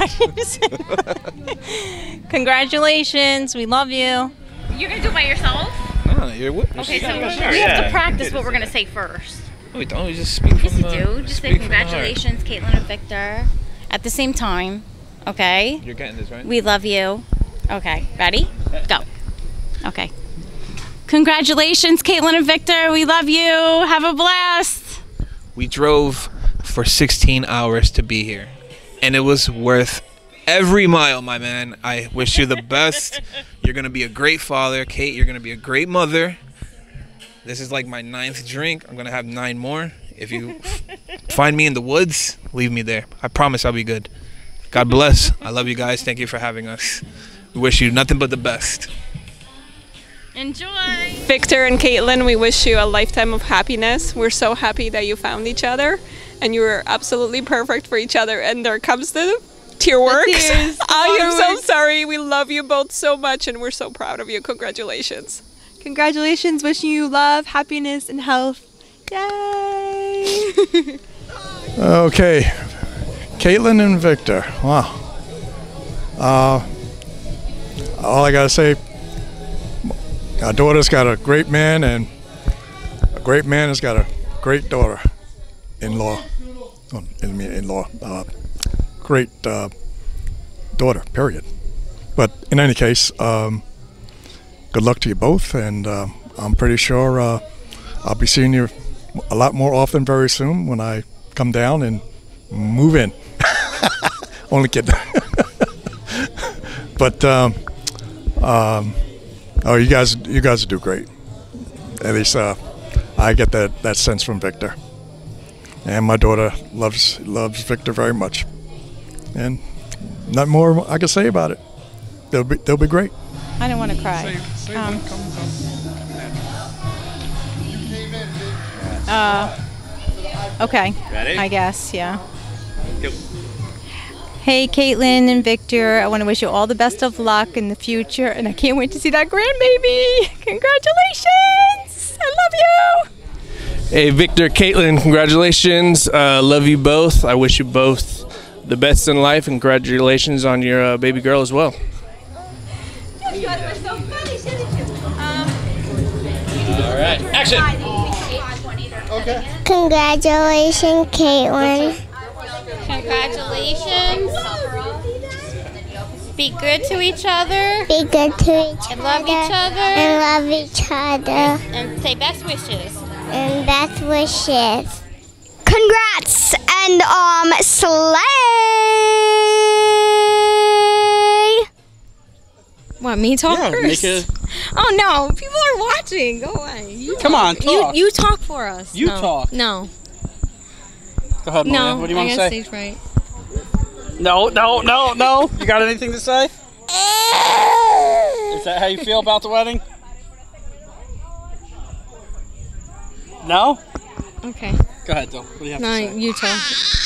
Speaker 20: Congratulations. We love you. You're going to do it by yourself?
Speaker 19: No, you're with
Speaker 20: Okay, so
Speaker 19: yeah,
Speaker 20: we
Speaker 19: sure,
Speaker 20: have
Speaker 19: yeah.
Speaker 20: to practice what we're going to say first.
Speaker 21: we don't. We just speak
Speaker 22: Yes,
Speaker 21: from
Speaker 22: you
Speaker 21: the
Speaker 22: do. Just say
Speaker 21: speak from the heart.
Speaker 22: congratulations, Katelyn and Victor, at the same time. Okay?
Speaker 21: You're getting this, right?
Speaker 22: We love you. Okay, ready? Go. Okay. Congratulations, Katelyn and Victor. We love you. Have a blast.
Speaker 21: We drove for sixteen hours to be here, and it was worth every mile, my man. I wish you the best. You're gonna be a great father, Kate. You're gonna be a great mother. This is like my ninth drink. I'm gonna have nine more. If you find me in the woods, leave me there. I promise I'll be good. God bless. I love you guys. Thank you for having us. We wish you nothing but the best.
Speaker 22: Enjoy.
Speaker 23: Victor and Katelyn, we wish you a lifetime of happiness. We're so happy that you found each other, and you were absolutely perfect for each other. And there comes the tear works.
Speaker 22: tears, the
Speaker 23: I am so
Speaker 22: waterworks.
Speaker 23: sorry. We love you both so much, and we're so proud of you. Congratulations.
Speaker 24: Congratulations, wishing you love, happiness, and health. Yay!
Speaker 8: Okay, Katelyn and Victor. Wow. Uh, all I gotta say, our daughter's got a great man, and a great man has got a great daughter-in-law. Oh, in- in-law. Uh, great uh, daughter. Period. But in any case, um, good luck to you both, and uh, I'm pretty sure uh, I'll be seeing you a lot more often very soon when I come down and move in. Only kidding. But um, um, oh, you guys, you guys do great. At least uh, I get that, that sense from Victor, and my daughter loves loves Victor very much. And not more I can say about it. They'll be they'll be great.
Speaker 24: I don't want to cry. Um, uh, okay.
Speaker 21: Ready?
Speaker 24: I guess, yeah.
Speaker 21: Go.
Speaker 24: Hey, Katelyn and Victor, I want to wish you all the best of luck in the future, and I can't wait to see that grandbaby. Congratulations! I love you!
Speaker 25: Hey, Victor, Katelyn, congratulations. Uh, love you both. I wish you both the best in life, and congratulations on your uh, baby girl as well.
Speaker 24: You guys are so funny, shouldn't you?
Speaker 21: All right, action.
Speaker 24: Okay.
Speaker 1: Congratulations, Katelyn.
Speaker 22: Congratulations. Be good to each other.
Speaker 1: Be good to each
Speaker 22: And
Speaker 1: other.
Speaker 22: love each other.
Speaker 1: And love each other.
Speaker 22: And say best wishes.
Speaker 1: And best wishes. Congrats and um slay.
Speaker 18: Want me to talk
Speaker 6: Yeah,
Speaker 18: first?
Speaker 6: make a-
Speaker 18: Oh no, people are watching. Go away. You
Speaker 6: Come
Speaker 18: talk.
Speaker 6: on, talk.
Speaker 18: You you talk for us.
Speaker 6: You
Speaker 18: No.
Speaker 6: talk.
Speaker 18: No.
Speaker 6: Go ahead, Malia.
Speaker 18: No.
Speaker 6: What do you
Speaker 18: I
Speaker 6: want to
Speaker 18: got
Speaker 6: say?
Speaker 18: stage fright.
Speaker 6: No, no, no, no. You got anything to say? Is that how you feel about the wedding? No?
Speaker 18: Okay.
Speaker 6: Go ahead, Dill. What do you have
Speaker 18: No,
Speaker 6: to say?
Speaker 18: you talk.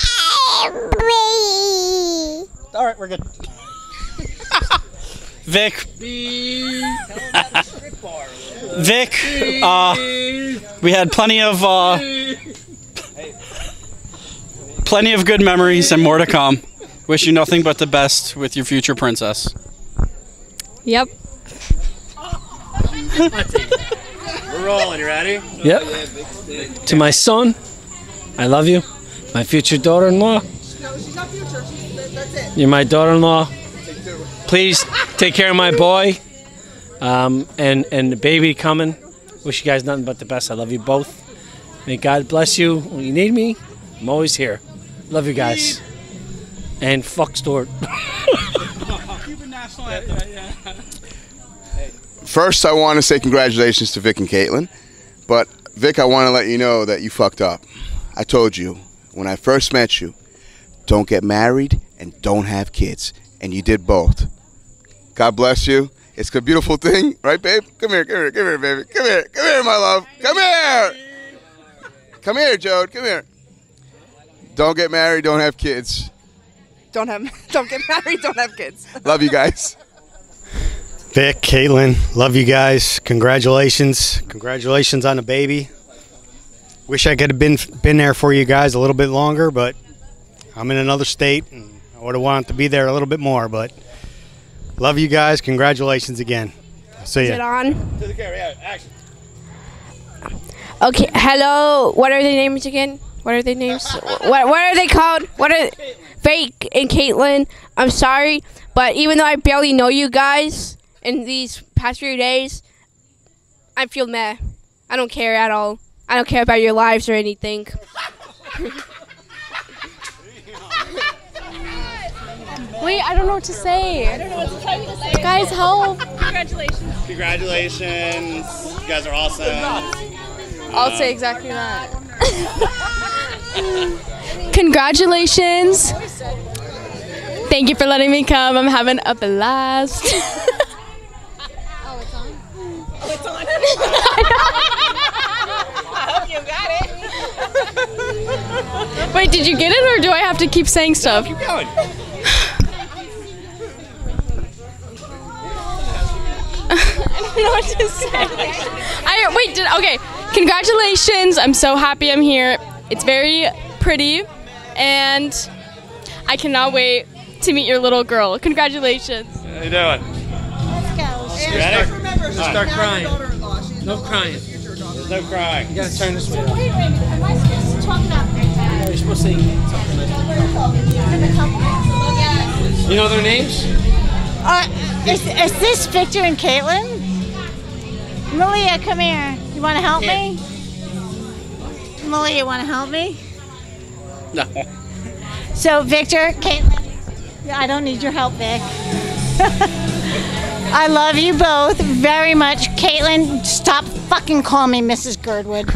Speaker 6: All right, we're good. Vic. Vic, uh, we had plenty of uh, plenty of good memories and more to come. Wish you nothing but the best with your future princess.
Speaker 18: Yep.
Speaker 26: We're rolling, you ready?
Speaker 13: Yep. To my son, I love you. My future daughter-in-law. You're my daughter-in-law. Please take care of my boy um, and, and the baby coming. Wish you guys nothing but the best. I love you both. May God bless you. When you need me, I'm always here. Love you guys. And fuck Stuart.
Speaker 27: First, I want to say congratulations to Vic and Katelyn. But, Vic, I want to let you know that you fucked up. I told you, when I first met you, don't get married and don't have kids. And you did both. God bless you. It's a beautiful thing, right, babe? Come here, come here, come here, baby. Come here, come here, my love. Come here. Come here, Jode. Come here. Don't get married, don't have kids.
Speaker 28: Don't have, don't get married, don't have kids.
Speaker 27: Love you guys.
Speaker 29: Vic, Katelyn, love you guys. Congratulations. Congratulations on the baby. Wish I could have been been there for you guys a little bit longer, but I'm in another state, and I would have wanted to be there a little bit more, but love you guys. Congratulations again. See
Speaker 24: Is
Speaker 29: ya.
Speaker 24: it on?
Speaker 26: To the camera, yeah, action.
Speaker 4: Okay, hello. What are their names again? What are their names? what What are they called? What are Fake and Katelyn? I'm sorry, but even though I barely know you guys in these past few days, I feel meh. I don't care at all. I don't care about your lives or anything.
Speaker 18: Wait, I don't know what to say. I don't know what to tell you to say. Guys, help.
Speaker 22: Congratulations.
Speaker 5: Congratulations. You guys are awesome.
Speaker 18: I'll
Speaker 5: Um,
Speaker 18: say exactly that. Congratulations. Thank you for letting me come. I'm having a blast.
Speaker 22: Oh, it's on? Oh, it's on. I hope you got it.
Speaker 18: Wait, did you get it or do I have to keep saying stuff?
Speaker 5: Keep going.
Speaker 18: I don't know what to say. I wait, did okay. Congratulations. I'm so happy I'm here. It's very pretty and I cannot wait to meet your little girl. Congratulations.
Speaker 5: How you doing?
Speaker 22: Let's go.
Speaker 5: You ready?
Speaker 13: Just start crying. No crying.
Speaker 5: There's no crying.
Speaker 13: You gotta turn this way.
Speaker 22: Wait a minute. Am I supposed to talk about
Speaker 13: No, you're supposed to say something nice. You know their names?
Speaker 22: Uh, is, is this Victor and Katelyn? Malia, come here. You want to help me? Malia, you want to help me?
Speaker 6: No.
Speaker 22: So, Victor, Katelyn, I don't need your help, Vic. I love you both very much. Katelyn, stop fucking calling me Missus Girdwood.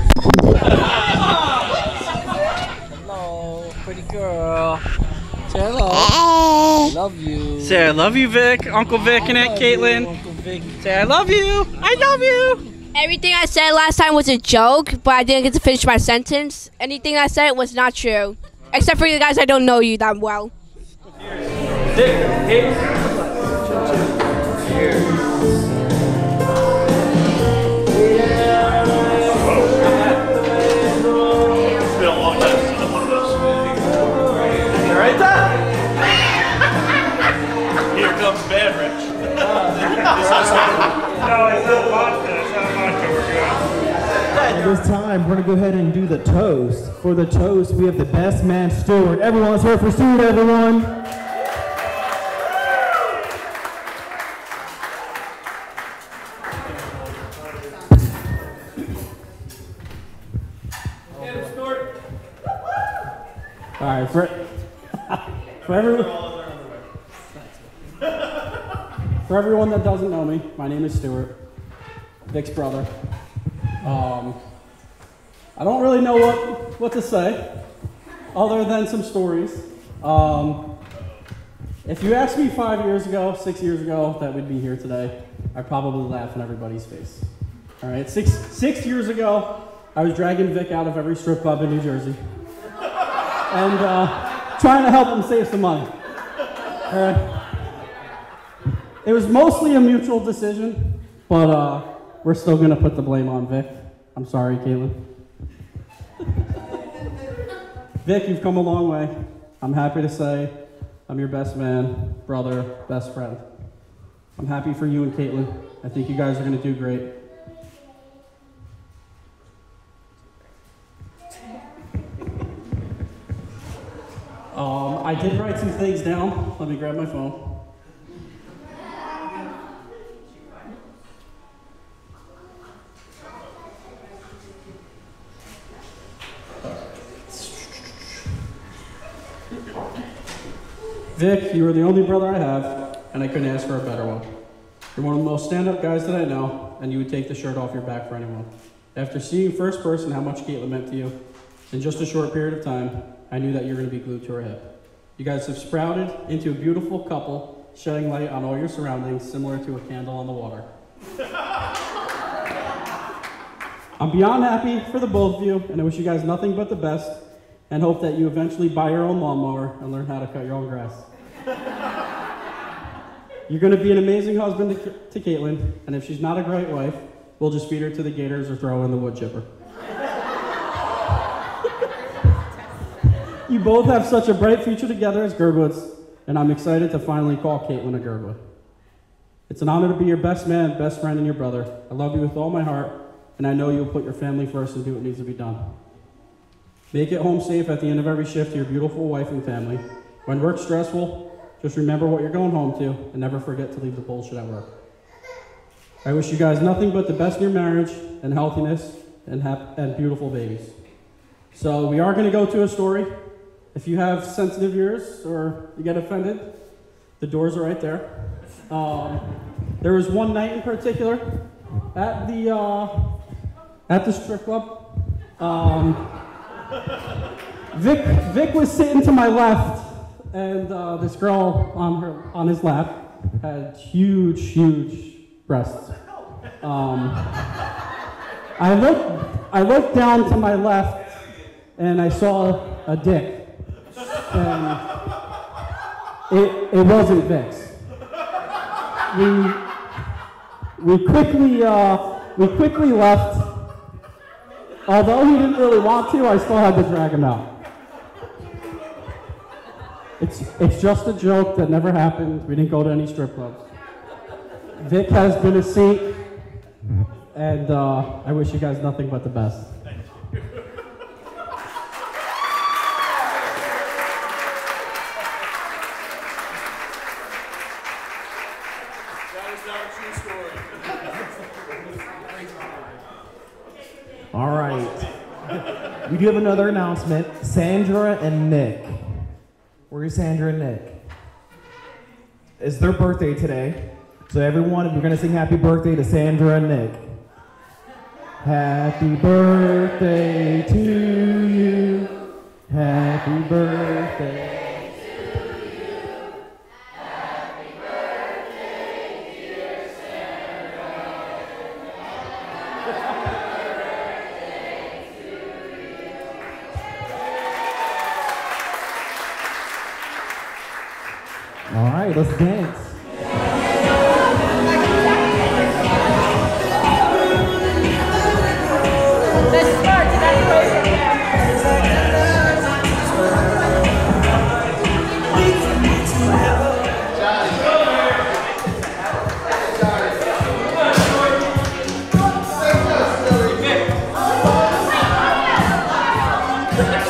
Speaker 13: Hello, pretty girl. Say hello. I love you.
Speaker 6: Say I love you, Vic. Uncle Vic and Aunt Katelyn.
Speaker 13: Uncle Vic.
Speaker 6: Say I love you. I love you.
Speaker 4: Everything I said last time was a joke, but I didn't get to finish my sentence. Anything I said was not true. Except for you guys, I don't know you that well.
Speaker 2: It's been a long time since I've done one of those. Right there. Here comes Bad Rich. No, it's not vodka. It's not vodka. We're good.
Speaker 14: At this time, we're going to go ahead and do the toast. For the toast, we have the best man, Stuart. Everyone's here for Stuart, everyone. All right, for, for, everyone, for everyone that doesn't know me, my name is Stuart, Vic's brother. Um, I don't really know what, what to say, other than some stories. Um, if you asked me five years ago, six years ago, that we'd be here today, I'd probably laugh in everybody's face. All right, six, six years ago, I was dragging Vic out of every strip club in New Jersey. And uh, trying to help him save some money. All right. It was mostly a mutual decision, but uh, we're still gonna put the blame on Vic. I'm sorry, Katelyn. Vic, you've come a long way. I'm happy to say I'm your best man, brother, best friend. I'm happy for you and Katelyn. I think you guys are gonna do great. Um, I did write some things down. Let me grab my phone. Vic, you are the only brother I have, and I couldn't ask for a better one. You're one of the most stand-up guys that I know, and you would take the shirt off your back for anyone. After seeing first person how much Katelyn meant to you, in just a short period of time, I knew that you were going to be glued to her hip. You guys have sprouted into a beautiful couple, shedding light on all your surroundings, similar to a candle on the water. I'm beyond happy for the both of you, and I wish you guys nothing but the best, and hope that you eventually buy your own lawnmower and learn how to cut your own grass. You're going to be an amazing husband to, to Katelyn, and if she's not a great wife, we'll just feed her to the gators or throw her in the wood chipper. You both have such a bright future together as Girdwoods, and I'm excited to finally call Katelyn a Girdwood. It's an honor to be your best man, best friend, and your brother. I love you with all my heart, and I know you'll put your family first and do what needs to be done. Make it home safe at the end of every shift to your beautiful wife and family. When work's stressful, just remember what you're going home to, and never forget to leave the bullshit at work. I wish you guys nothing but the best in your marriage, and healthiness, and, hap- and beautiful babies. So we are going to go to a story. If you have sensitive ears or you get offended, the doors are right there. Um, there was one night in particular at the uh, at the strip club. Um, Vic Vic was sitting to my left, and uh, this girl on her on his lap had huge, huge breasts. Um, I looked I looked down to my left, and I saw a dick, and it it wasn't Vic's. We we quickly uh, we quickly left. Although he didn't really want to, I still had to drag him out. It's it's just a joke that never happened. We didn't go to any strip clubs. Vic has been a saint, and uh, I wish you guys nothing but the best.
Speaker 3: All right. We do have another announcement. Sandra and Nick. Where's Sandra and Nick? It's their birthday today. So everyone, we're going to sing happy birthday to Sandra and Nick. Happy birthday to you. Happy birthday. All right, let's dance.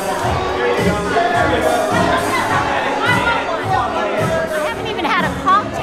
Speaker 22: I haven't even had a cocktail.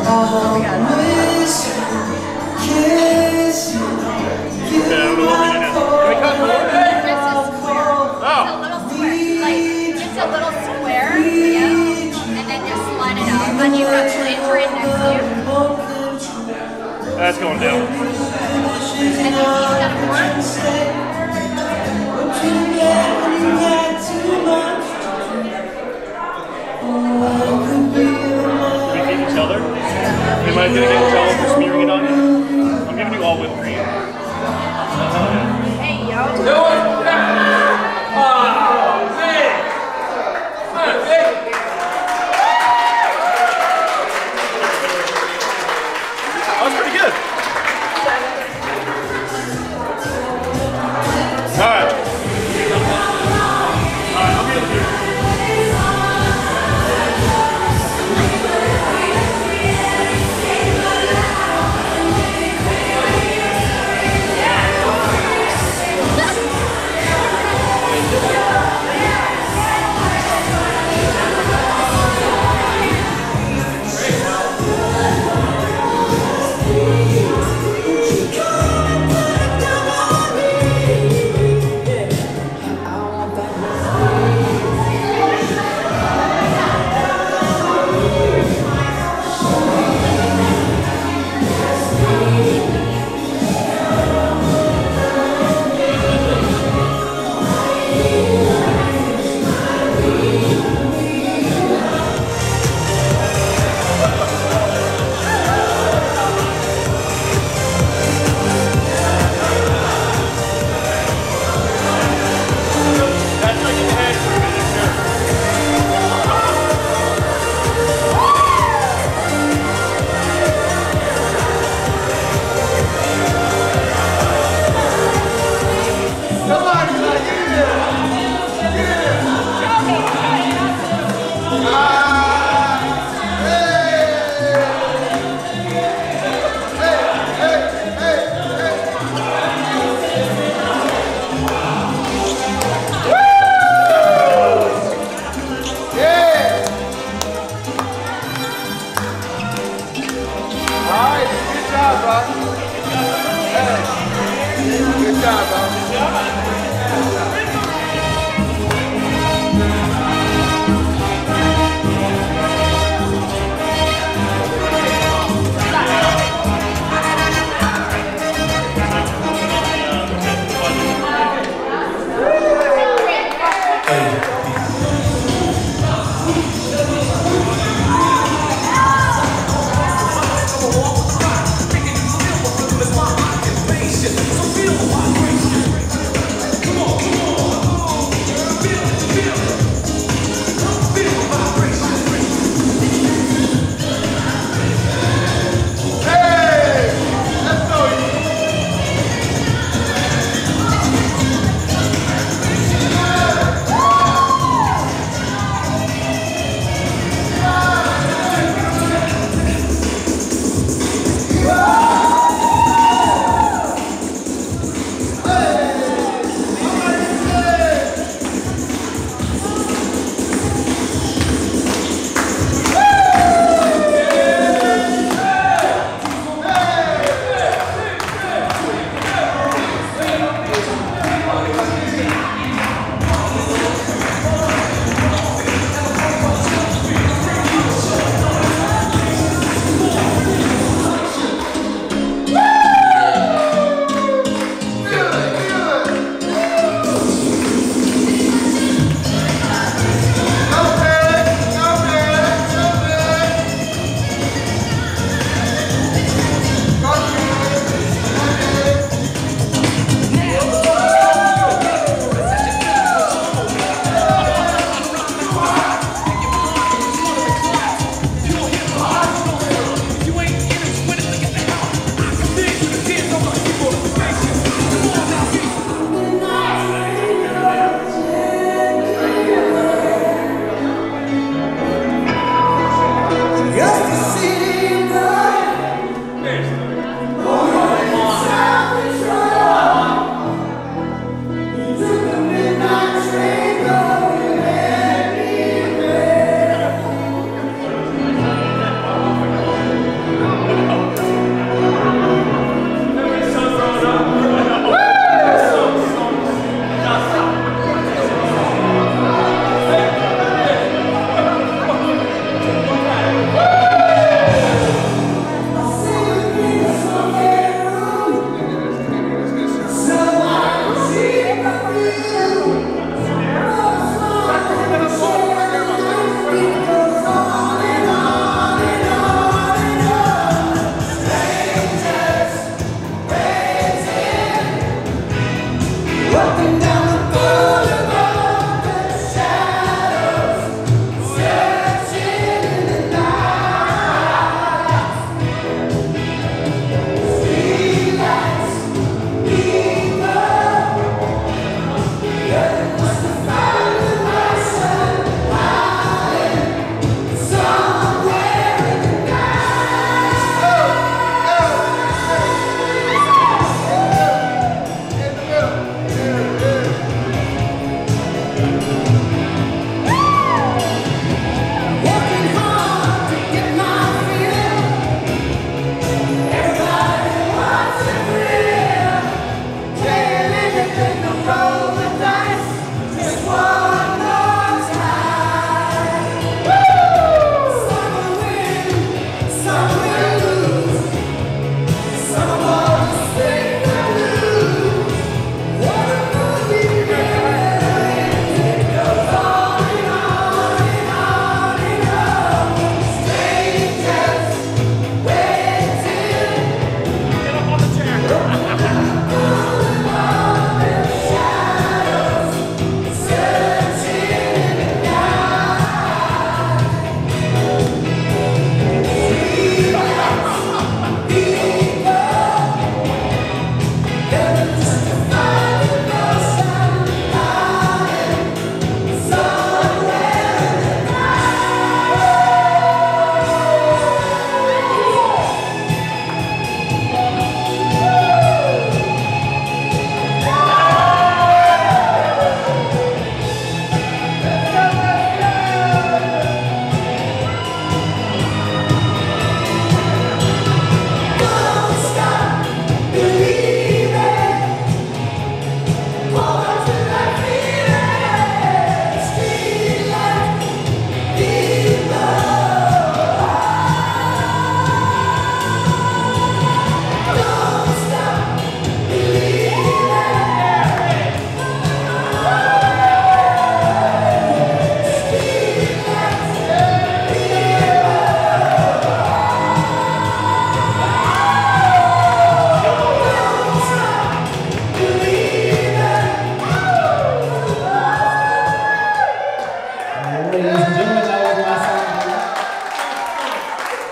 Speaker 2: That's going down. We feed each other? Am I gonna get in trouble for smearing it on you? I'm giving you all whipped cream.
Speaker 7: Hey, yo.
Speaker 2: Do it! Oh, man! That was pretty good. All right. All right, I'll be able to do it.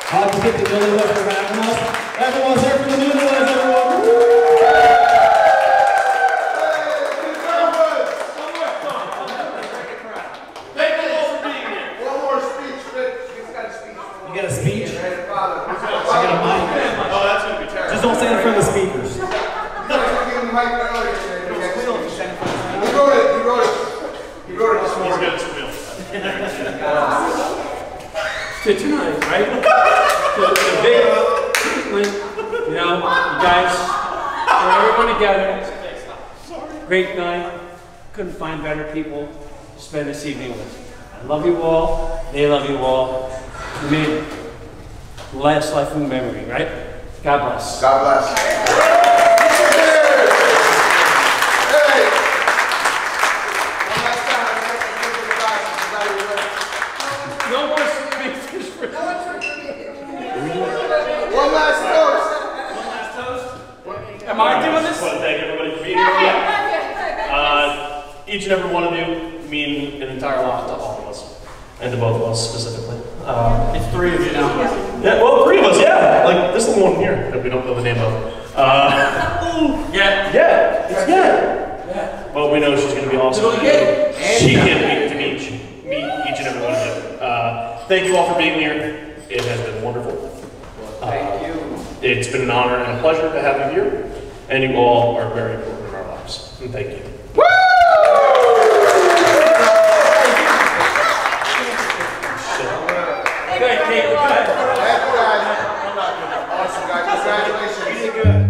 Speaker 3: I'd like to thank the Newlyweds for having us. Everyone's here for the Newlyweds, everyone.
Speaker 2: Thank you all for being here.
Speaker 27: One more speech, Rick. He's got a speech.
Speaker 3: You get a speech?
Speaker 27: I
Speaker 3: I get a mic.
Speaker 2: Oh, that's going to be terrible.
Speaker 3: Just don't stand in front of the speakers.
Speaker 27: He wrote it. He wrote it. He wrote it this morning.
Speaker 2: He's going to squeal.
Speaker 7: To tonight, right? To, to Vic, Caitlin, you know, you guys, we're everyone together. Great night. Couldn't find better people to spend this evening with. I love you all. They love you all. You made the last life in memory, right? God bless.
Speaker 27: God bless.
Speaker 7: No more speeches for
Speaker 27: One last toast.
Speaker 7: One last toast? Am I doing
Speaker 2: I
Speaker 7: this?
Speaker 2: just want to thank everybody for being here. Uh, each and every one of you mean an entire lot to all of us, and to both of us specifically. Uh,
Speaker 6: It's three of you now.
Speaker 2: yeah, well, three of us, yeah. Like this little one here that we don't know the name of. Uh,
Speaker 6: Yeah.
Speaker 2: yeah, it's yeah. But we know she's going to be awesome. She can meet to meet, meet each and every one of you. Uh, thank you all for being here. It has been wonderful. Thank you. It's been an honor and a pleasure to have you here, and you all are very important in our lives. And thank you.
Speaker 7: Good, Kate, good.
Speaker 27: Awesome, guys. Congratulations.
Speaker 7: You did good.